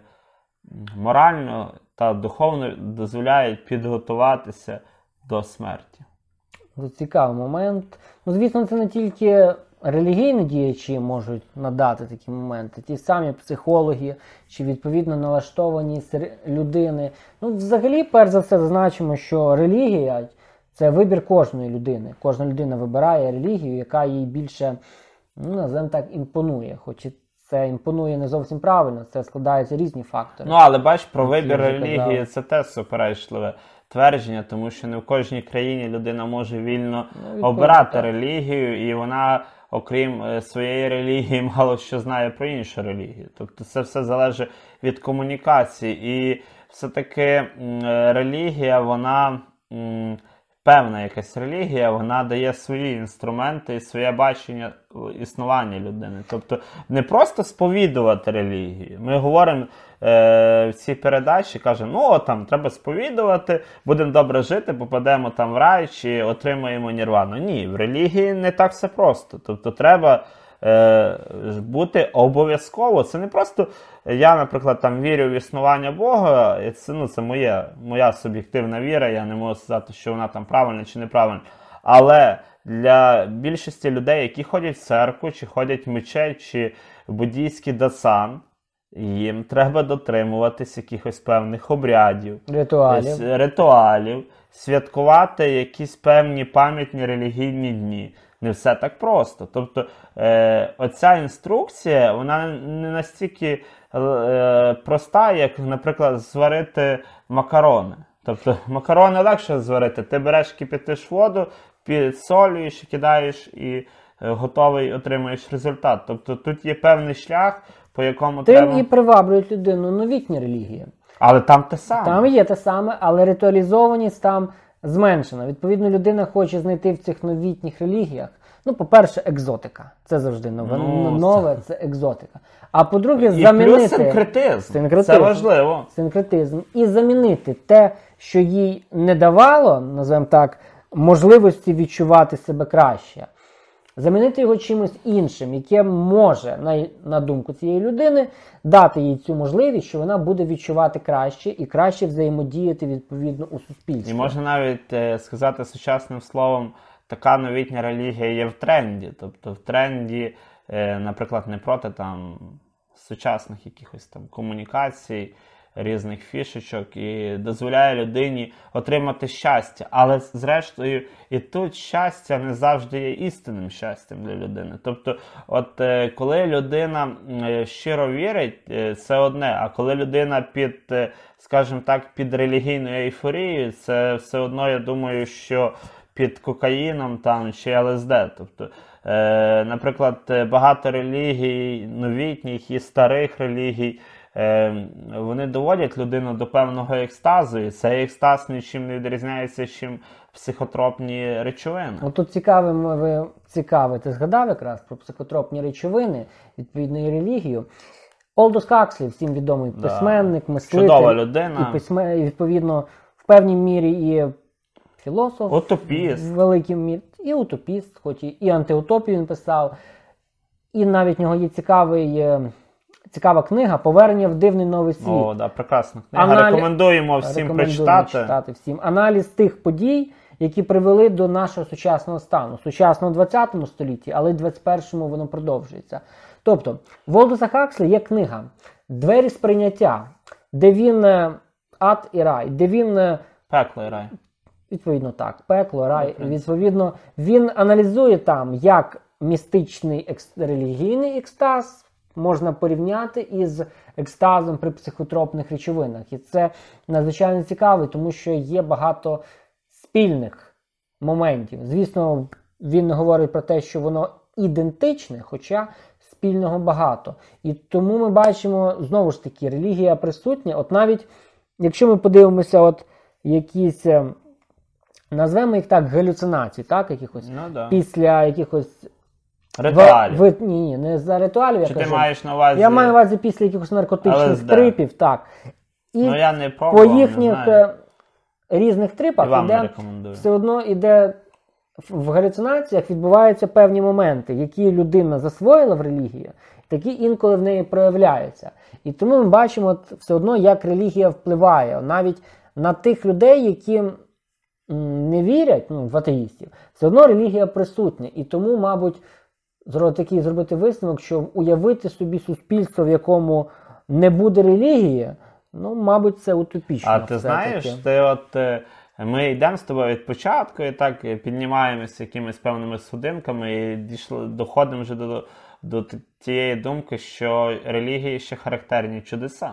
морально та духовно дозволяють підготуватися до смерті. Тут цікавий момент. Ну, звісно, це не тільки релігійні діячі можуть надати такі моменти, ті самі психологи чи відповідно налаштованість людини. Ну, взагалі, перш за все, зазначимо, що релігія – це вибір кожної людини. Кожна людина вибирає релігію, яка їй більше, ну, називаємо так, імпонує. Хоч і це імпонує не зовсім правильно, це складаються різні фактори. Ну, але бач, про вибір вже релігії казав. це теж суперечливе твердження, тому що не в кожній країні людина може вільно Ну, обирати так. релігію, і вона, окрім е, своєї релігії, мало що знає про іншу релігію. Тобто це все залежить від комунікації. І все-таки м, е, релігія, вона, м, певна якась релігія, вона дає свої інструменти і своє бачення існування людини. Тобто не просто сповідувати релігію. Ми говоримо е, в цій передачі, кажемо, ну о, там треба сповідувати, будемо добре жити, попадемо там в рай чи отримаємо нірвану. Ні, в релігії не так все просто. Тобто треба е, бути обов'язково. Це не просто я, наприклад, там вірю в існування Бога, і це, ну, це моє, моя суб'єктивна віра, я не можу сказати, що вона там правильна чи неправильна. Але для більшості людей, які ходять в церкву, чи ходять в мечеть, чи в буддійський дасан, їм треба дотримуватись якихось певних обрядів, Ритуалів. ритуалів, святкувати якісь певні пам'ятні релігійні дні. Не все так просто. Тобто е, оця інструкція, вона не настільки е, проста, як, наприклад, зварити макарони. Тобто макарони легше зварити. Ти береш, кипятиш воду, підсолюєш, кидаєш і е, готовий отримуєш результат. Тобто тут є певний шлях, по якому Тим треба... і приваблюють людину новітні релігії. Але там те саме. Там є те саме, але ритуалізованість там зменшена. Відповідно, людина хоче знайти в цих новітніх релігіях, ну, по-перше, екзотика. Це завжди нове, Ну, нове це екзотика. А по-друге, І замінити... плюс синкретизм. Синкретизм. Це важливо. Синкретизм. І замінити те, що їй не давало, називаємо так, можливості відчувати себе краще. Замінити його чимось іншим, яке може, на, на думку цієї людини, дати їй цю можливість, що вона буде відчувати краще і краще взаємодіяти відповідно у суспільстві. І можна навіть е, сказати сучасним словом, така новітня релігія є в тренді. Тобто в тренді, е, наприклад, не проти там сучасних якихось там комунікацій, різних фішечок і дозволяє людині отримати щастя. Але зрештою і тут щастя не завжди є істинним щастям для людини. Тобто, от е, коли людина е, щиро вірить, е, це одне, а коли людина під, е, скажімо так, під релігійною ейфорією, це все одно, я думаю, що під кокаїном там чи Л С Д. Тобто, е, наприклад, багато релігій, новітніх і старих релігій, е, вони доводять людину до певного екстазу, і цей екстаз нічим не відрізняється, чим психотропні речовини. От тут цікавим, ви цікаве, ти згадав якраз про психотропні речовини, відповідно і релігію. Олдос Хакслі, всім відомий письменник, да. мислитель. Чудова людина. І, письмен... і відповідно, в певній мірі і філософ. Утопіст. В великій мірі. І утопіст, хоч і, і антиутопію він писав. І навіть в нього є цікавий, цікава книга «Повернення в дивний новий світ». О, да, прекрасна книга. Аналі... Рекомендуємо всім Рекомендуємо прочитати. читати всім. Аналіз тих подій, які привели до нашого сучасного стану. Сучасного в двадцятому столітті, але й в двадцять першому воно продовжується. Тобто, в Олдоса Хакслі є книга «Двері сприйняття», де він ад і рай, де він... Пекло і рай. Відповідно так, пекло, рай. Ну, відповідно, він аналізує там, як містичний екс... релігійний екстаз можна порівняти із екстазом при психотропних речовинах. І це надзвичайно цікаво, тому що є багато спільних моментів. Звісно, він не говорить про те, що воно ідентичне, хоча спільного багато. І тому ми бачимо, знову ж таки, релігія присутня. От навіть, якщо ми подивимося, от якісь, назвемо їх так, галюцинації, так, якихось, ну, да. після якихось... Ритуалів. В, в, ні, ні, не за ритуалів, я Чи кажу. ти маєш на увазі? Я маю на увазі після якихось наркотичних Л С Д. трипів, так. І ну, я не пробував, по їхніх не знаю. різних трипах І вам не іде, рекомендую. все одно іде, в галюцинаціях відбуваються певні моменти, які людина засвоїла в релігії, такі інколи в неї проявляються. І тому ми бачимо от, все одно, як релігія впливає навіть на тих людей, які не вірять, ну, в атеїстів, все одно релігія присутня. І тому, мабуть, такий зробити висновок, що уявити собі суспільство, в якому не буде релігії, ну, мабуть, це утопічно. А ти знаєш, ти от, ми йдемо з тобою від початку і так піднімаємося якимись певними сходинками і дійшли, доходимо вже до, до тієї думки, що релігії ще характерні чудеса.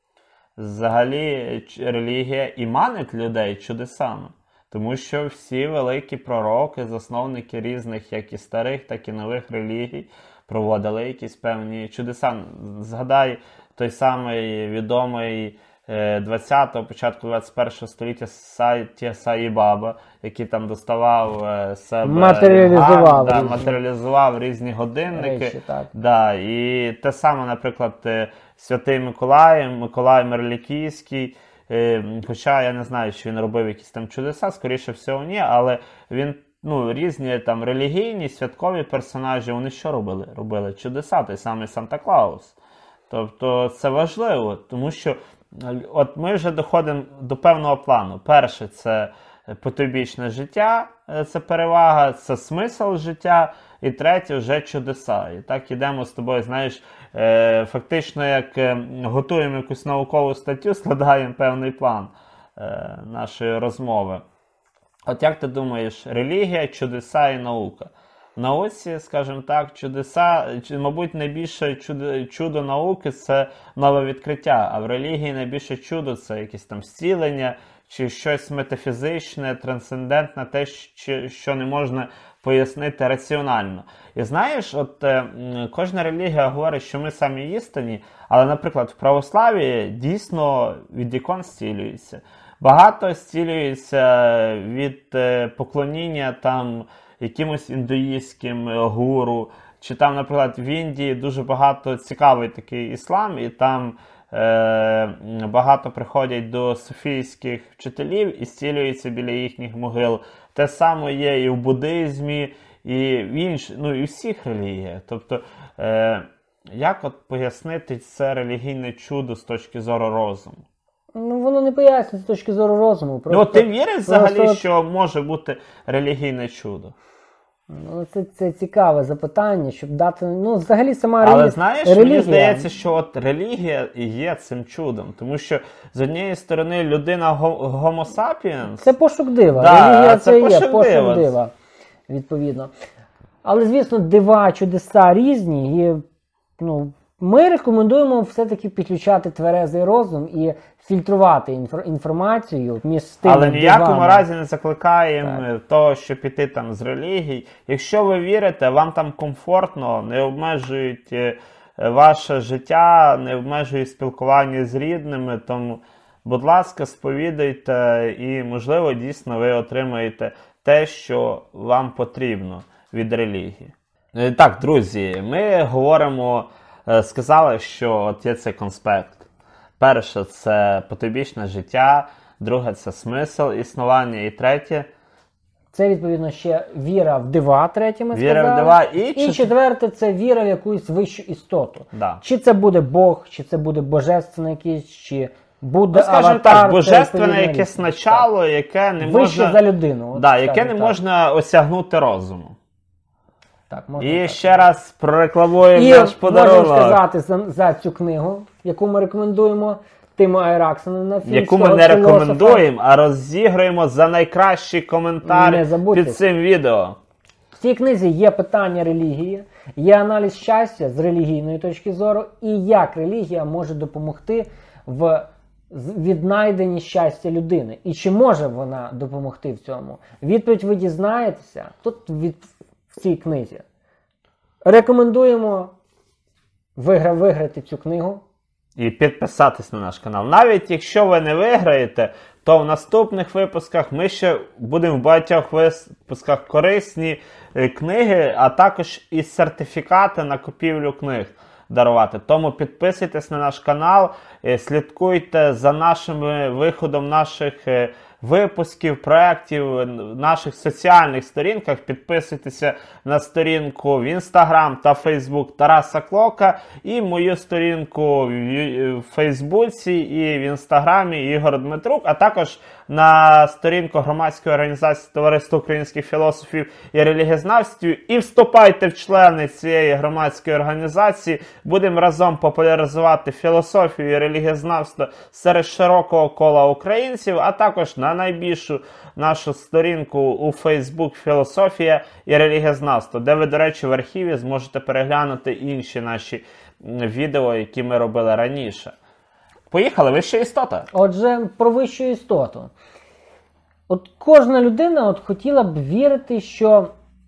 Взагалі релігія і манить людей чудесами. Тому що всі великі пророки, засновники різних, як і старих, так і нових релігій, проводили якісь певні чудеса. Згадай той самий відомий двадцятого, початку двадцять першого століття Саття Саї Баба, який там доставав себе... Матеріалізував. Да, різні. матеріалізував різні годинники. Речі, так. Да, і те саме, наприклад, Святий Миколай, Миколай Мерлікійський. Хоча я не знаю, чи він робив якісь там чудеса, скоріше всього ні, але він, ну, різні там релігійні, святкові персонажі, вони що робили? Робили чудеса, той самий Санта-Клаус. Тобто це важливо, тому що от ми вже доходимо до певного плану. Перше, це потойбічне життя, це перевага, це смисл життя, і третє вже чудеса. І так ідемо з тобою, знаєш, фактично як готуємо якусь наукову статтю, складаємо певний план нашої розмови. От як ти думаєш, релігія, чудеса і наука? В науці, скажімо так, чудеса, мабуть, найбільше чудо, чудо науки – це нове відкриття, а в релігії найбільше чудо – це якесь там зцілення, чи щось метафізичне, трансцендентне, те, що не можна пояснити раціонально. І знаєш, от е, кожна релігія говорить, що ми самі істинні, але, наприклад, в православі дійсно від ікон зцілюється. Багато зцілюється від е, поклоніння там якимось індуїстським е, гуру, чи там, наприклад, в Індії дуже багато цікавий такий іслам, і там е, багато приходять до суфійських вчителів і зцілюються біля їхніх могил. Те саме є і в буддизмі, і в інших, ну і в всіх релігіях. Тобто, е, як от пояснити це релігійне чудо з точки зору розуму? Ну, воно не пояснюється з точки зору розуму. Просто, ну, ти віриш взагалі, просто... що може бути релігійне чудо? Ну, це, це цікаве запитання, щоб дати, ну, взагалі сама релігія. Але знаєш, релігія... мені здається, що от релігія і є цим чудом. Тому що, з однієї сторони, людина гомо сапіенс... Це пошук дива. Да, релігія це, це пошук є пошук дива. дива, відповідно. Але, звісно, дива, чудеса різні, і, ну, ми рекомендуємо все-таки підключати тверезий розум і фільтрувати інфор- інформацію між тими Але ніякому дивами. разі не закликаємо Так. того, що піти там з релігій. Якщо ви вірите, вам там комфортно, не обмежують е, ваше життя, не обмежують спілкування з рідними, тому, будь ласка, сповідуйте і, можливо, дійсно ви отримаєте те, що вам потрібно від релігії. Е, Так, друзі, ми говоримо, е, сказали, що от є цей конспект. Перше – це потойбічне життя, друге – це смисл існування, і третє – Це, відповідно, ще віра в дива, третє ми віра в сказали. дива, і, І чет- четверте – це віра в якусь вищу істоту. Да. Чи це буде Бог, чи це буде божественне якийсь, чи буде Ну, скажімо аватар. так, це божественне відповідно якесь різне. начало, яке не Так. Вище можна, за людину. от да, яке скажімо не так. можна осягнути розумом. Так, можна І так. ще раз прорекламуємо І наш можемо подарунок, сказати за, за цю книгу, яку ми рекомендуємо Тима Айраксона, яку фінського ми не філософа. рекомендуємо, а розіграємо за найкращий коментар Не забудьте. під цим відео. В цій книзі є питання релігії, є аналіз щастя з релігійної точки зору, і як релігія може допомогти в з- віднайденні щастя людини. І чи може вона допомогти в цьому? Відповідь ви дізнаєтеся тут від, в цій книзі. Рекомендуємо вигра, виграти цю книгу. І підписатись на наш канал. Навіть якщо ви не виграєте, то в наступних випусках ми ще будемо в багатьох випусках корисні е, книги, а також і сертифікати на купівлю книг дарувати. Тому підписуйтесь на наш канал, е, слідкуйте за нашими виходом наших е, випусків, проєктів, е, наших соціальних сторінках. Підписуйтеся на сторінку в Instagram та Facebook Тараса Клока і мою сторінку в Ю- в Фейсбуці і в Інстаграмі Ігор Дмитрук, а також на сторінку громадської організації Товариство українських філософів і релігієзнавців. І вступайте в члени цієї громадської організації. Будемо разом популяризувати філософію і релігієзнавство серед широкого кола українців, а також на найбільшу нашу сторінку у Facebook Філософія і релігієзнавство, де ви, до речі, в архіві зможете переглянути інші наші м, відео, які ми робили раніше. Поїхали, вища істота. Отже, про вищу істоту. От кожна людина от хотіла б вірити, що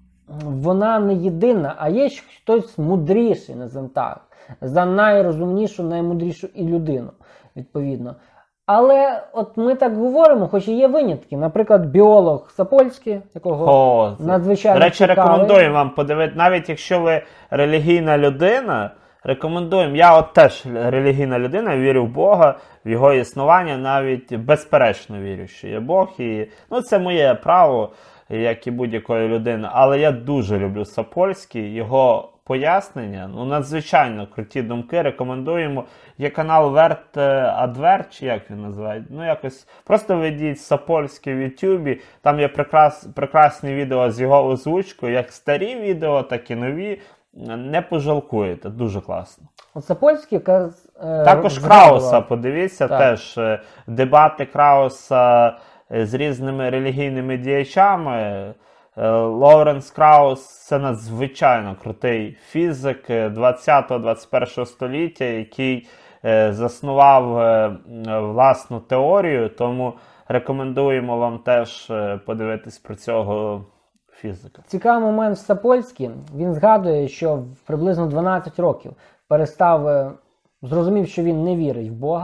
вона не єдина, а є ж хтось мудріший, називаємо так, за найрозумнішу, наймудрішу і людину, відповідно. Але от ми так говоримо, хоч і є винятки. Наприклад, біолог Сапольський, якого О, надзвичайно до речі, цікавий. рекомендуємо вам подивитися, навіть якщо ви релігійна людина, рекомендуємо. Я от теж релігійна людина, вірю в Бога, в його існування, навіть безперечно вірю, що є Бог. І, ну, це моє право, як і будь-якої людини. Але я дуже люблю Сапольський, його пояснення, ну, надзвичайно круті думки, рекомендуємо. Є канал Верт Адвер, чи як він називає? Ну, якось, просто ведіть Сапольський в Ютубі, там є прекрас, прекрасні відео з його озвучкою, як старі відео, так і нові. Не пожалкуєте, дуже класно. От Сапольський, яка, е, Також згадував. Крауса, подивіться, Так. теж е, дебати Крауса е, з різними релігійними діячами. Е, Лоуренс Краус – це надзвичайно крутий фізик двадцятого-двадцять першого століття, який е, заснував е, власну теорію, тому рекомендуємо вам теж е, подивитись про цього фізика. Цікавий момент в Сапольській. Він згадує, що в приблизно дванадцять років перестав, е, зрозумів, що він не вірить в Бога,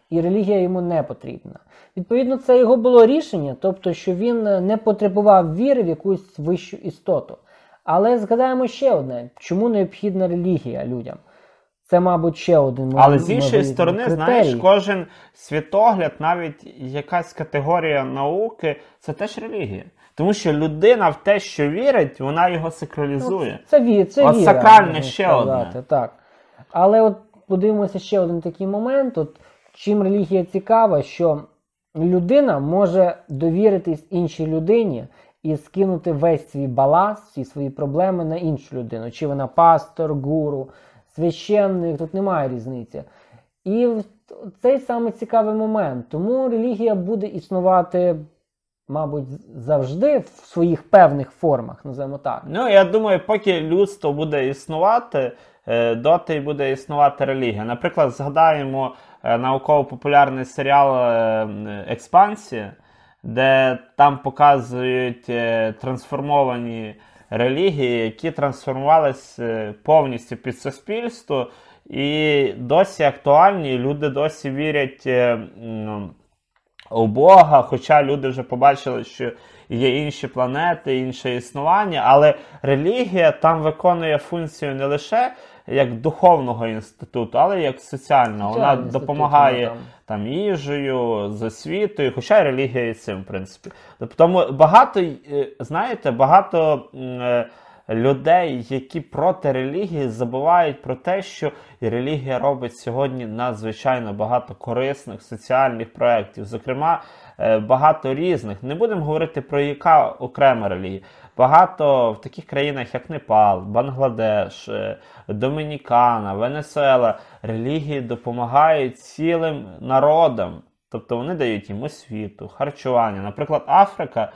і релігія йому не потрібна. Відповідно, це його було рішення, тобто, що він не потребував віри в якусь вищу істоту. Але згадаємо ще одне, чому необхідна релігія людям? Це, мабуть, ще один Але з іншої мабуть, сторони, критерій. знаєш, кожен світогляд, навіть якась категорія науки, це теж релігія. Тому що людина в те, що вірить, вона його сакралізує. Ну, це ві, це от віра. сакральне ще сказати, одне. Так. Але от подивимося ще один такий момент. От, чим релігія цікава, що людина може довіритись іншій людині і скинути весь свій баласт, всі свої проблеми на іншу людину. Чи вона пастор, гуру, священник, тут немає різниці. І цей саме цікавий момент. Тому релігія буде існувати, мабуть, завжди в своїх певних формах, називаємо так. Ну, я думаю, поки людство буде існувати, доти й буде існувати релігія. Наприклад, згадаємо науково-популярний серіал «Експансія», де там показують трансформовані релігії, які трансформувалися повністю під суспільство, і досі актуальні, і люди досі вірять ну, у Бога, хоча люди вже побачили, що є інші планети, інше існування, але релігія там виконує функцію не лише як духовного інституту, але як соціального. Вона інститут, допомагає там. там їжею, з освітою, хоча й релігія і цим, в принципі. Тому багато, знаєте, багато людей, які проти релігії, забувають про те, що і релігія робить сьогодні надзвичайно багато корисних соціальних проєктів, зокрема, багато різних. Не будемо говорити про яка окрема релігія. Багато в таких країнах, як Непал, Бангладеш, Домінікана, Венесуела, релігії допомагають цілим народам. Тобто вони дають їм освіту, харчування. Наприклад, Африка,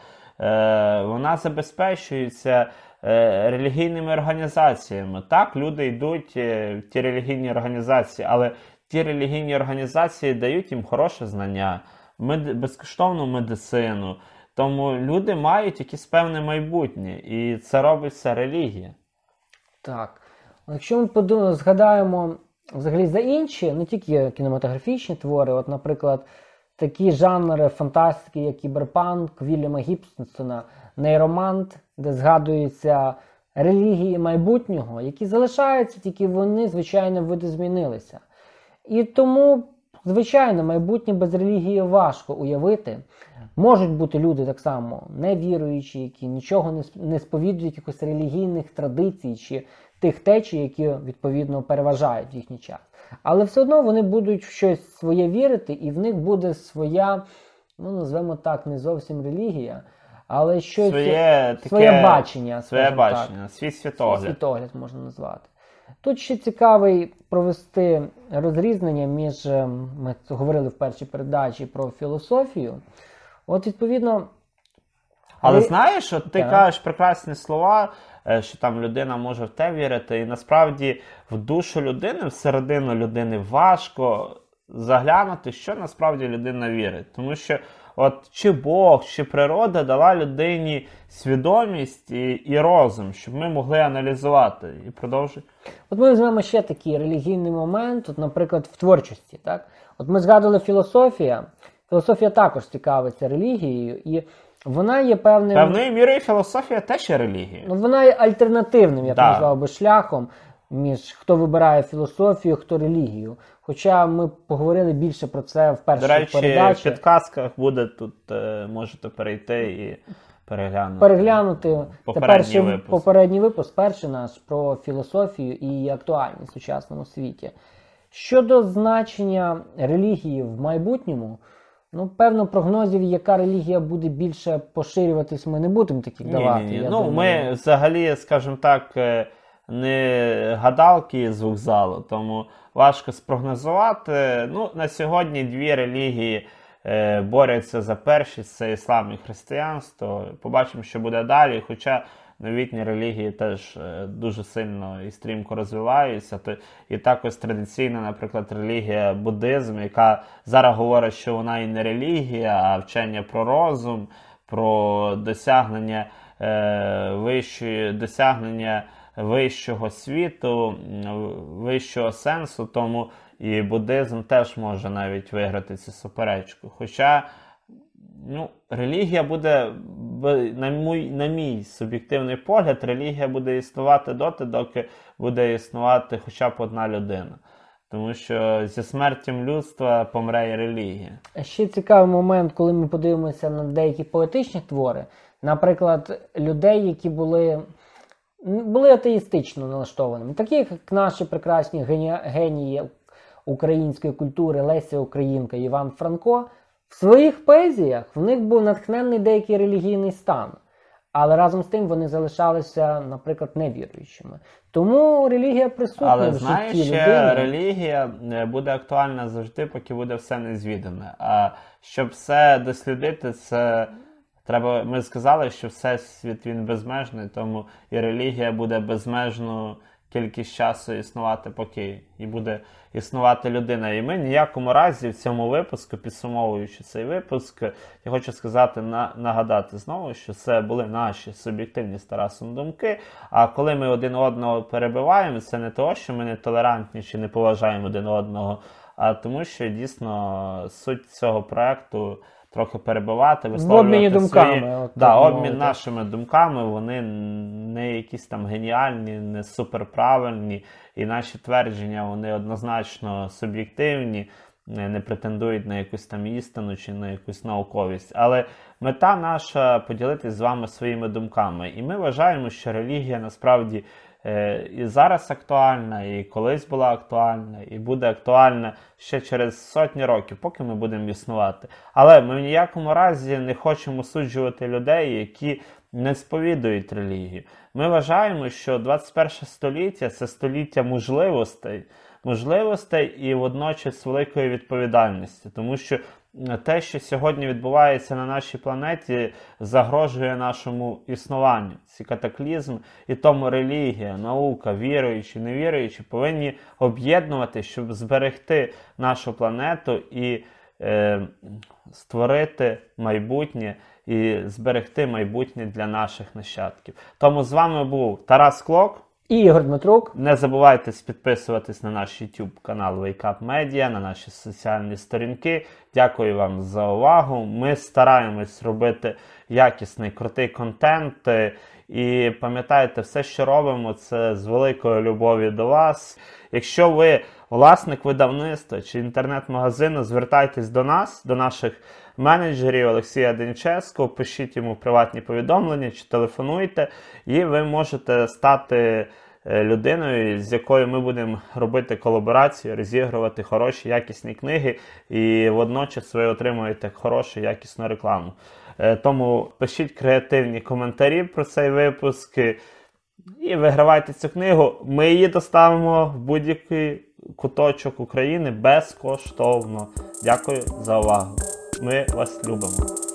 вона забезпечується релігійними організаціями. Так, люди йдуть в ті релігійні організації, але ті релігійні організації дають їм хороше знання, мед... безкоштовну медицину. Тому люди мають якесь певне майбутнє, і це робить все релігія. Так. Якщо ми подумаємо, згадаємо взагалі за інші, не тільки кінематографічні твори, от, наприклад, такі жанри фантастики, як кіберпанк, Вільяма Гібсона, нейромант, де згадуються релігії майбутнього, які залишаються, тільки вони, звичайно, видозмінилися. І тому, звичайно, майбутнє без релігії важко уявити. Можуть бути люди так само невіруючі, які нічого не сповідують, якихось релігійних традицій чи тих течій, які, відповідно, переважають в їхній час. Але все одно вони будуть в щось своє вірити, і в них буде своя, ну, назвемо так, не зовсім релігія, але щось, своє, своє таке, бачення. Своє бачення, так. свій світогляд. Свій світогляд можна назвати. Тут ще цікавий провести розрізнення між, ми говорили в першій передачі про філософію. От, відповідно... Але ви... знаєш, от ти так. кажеш прекрасні слова, що там людина може в те вірити, і насправді в душу людини, всередину людини важко заглянути, що насправді людина вірить. Тому що от чи Бог, чи природа дала людині свідомість і, і розум, щоб ми могли аналізувати. І продовжуй. От ми візьмемо ще такий релігійний момент, от, наприклад, в творчості. Так? От ми згадували філософія. Філософія також цікавиться релігією, і вона є певним... Певною мірою філософія теж є релігія. Ну, вона є альтернативним, я б да. назвав би, шляхом, між хто вибирає філософію, хто релігію. Хоча ми поговорили більше про це в першій передачі. До речі, в підказках буде тут, можете перейти і переглянути. Переглянути попередній випуск. попередній випуск, перший наш, про філософію і її актуальність у сучасному світі. Щодо значення релігії в майбутньому, ну, певно, прогнозів, яка релігія буде більше поширюватись, ми не будемо таких ні, давати. Ні, ні. Я ну, думаю. ми взагалі, скажімо так, не гадалки з вокзалу, тому важко спрогнозувати. Ну, на сьогодні дві релігії е, борються за першість, це іслам і християнство. Побачимо, що буде далі, хоча новітні релігії теж дуже сильно і стрімко розвиваються. То, і також традиційна, наприклад, релігія буддизм, яка зараз говорить, що вона і не релігія, а вчення про розум, про досягнення е, вищої, досягнення вищого світу, вищого сенсу. Тому І буддизм теж може навіть виграти цю суперечку. Хоча, ну, релігія буде, на мій, на мій суб'єктивний погляд, релігія буде існувати доти, доки буде існувати хоча б одна людина. Тому що зі смертям людства помре і релігія. Ще цікавий момент, коли ми подивимося на деякі поетичні твори. Наприклад, людей, які були, були атеїстично налаштованими. Такі, як наші прекрасні гені... генії української культури Леся Українка і Іван Франко, в своїх поезіях в них був натхненний деякий релігійний стан. Але разом з тим вони залишалися, наприклад, невіруючими. Тому релігія присутня Але, в знаєш, житті ще людини. релігія буде актуальна завжди, поки буде все незвідане. А щоб все дослідити, це треба. Ми сказали, що всесвіт він безмежний, тому і релігія буде безмежну кількість часу існувати, поки і буде існувати людина. І ми ніякому разі в цьому випуску, підсумовуючи цей випуск, я хочу сказати, на, нагадати знову, що це були наші суб'єктивні з Тарасом думки, а коли ми один одного перебиваємо, це не того, що ми не толерантні чи не поважаємо один одного, а тому, що дійсно суть цього проекту трохи перебивати, висловлювати в обміні думками. свої... От, да, так обмін мовити. нашими думками, вони не якісь там геніальні, не суперправильні, і наші твердження, вони однозначно суб'єктивні, не претендують на якусь там істину чи на якусь науковість. Але мета наша поділитися з вами своїми думками. І ми вважаємо, що релігія насправді і зараз актуальна, і колись була актуальна, і буде актуальна ще через сотні років, поки ми будемо існувати. Але ми в ніякому разі не хочемо суджувати людей, які не сповідують релігію. Ми вважаємо, що двадцять перше століття – це століття можливостей, можливостей і водночас великої відповідальності. Тому що те, що сьогодні відбувається на нашій планеті, загрожує нашому існуванню. Ці катаклізми, і тому релігія, наука, віруючі, невіруючі повинні об'єднувати, щоб зберегти нашу планету і е, створити майбутнє, і зберегти майбутнє для наших нащадків. Тому з вами був Тарас Клок. І Ігор Дмитрук. Не забувайте підписуватись на наш YouTube канал Wake Up Media, на наші соціальні сторінки. Дякую вам за увагу. Ми стараємось робити якісний, крутий контент. І пам'ятайте, все, що робимо, це з великою любов'ю до вас. Якщо ви власник видавництва чи інтернет-магазину, звертайтесь до нас, до наших менеджерів Олексія Денческо, пишіть йому приватні повідомлення чи телефонуйте, і ви можете стати людиною, з якою ми будемо робити колаборацію, розігрувати хороші, якісні книги, і водночас ви отримуєте хорошу, якісну рекламу. Тому пишіть креативні коментарі про цей випуск і вигравайте цю книгу. Ми її доставимо в будь-який куточок України безкоштовно. Дякую за увагу. Ми вас любимо.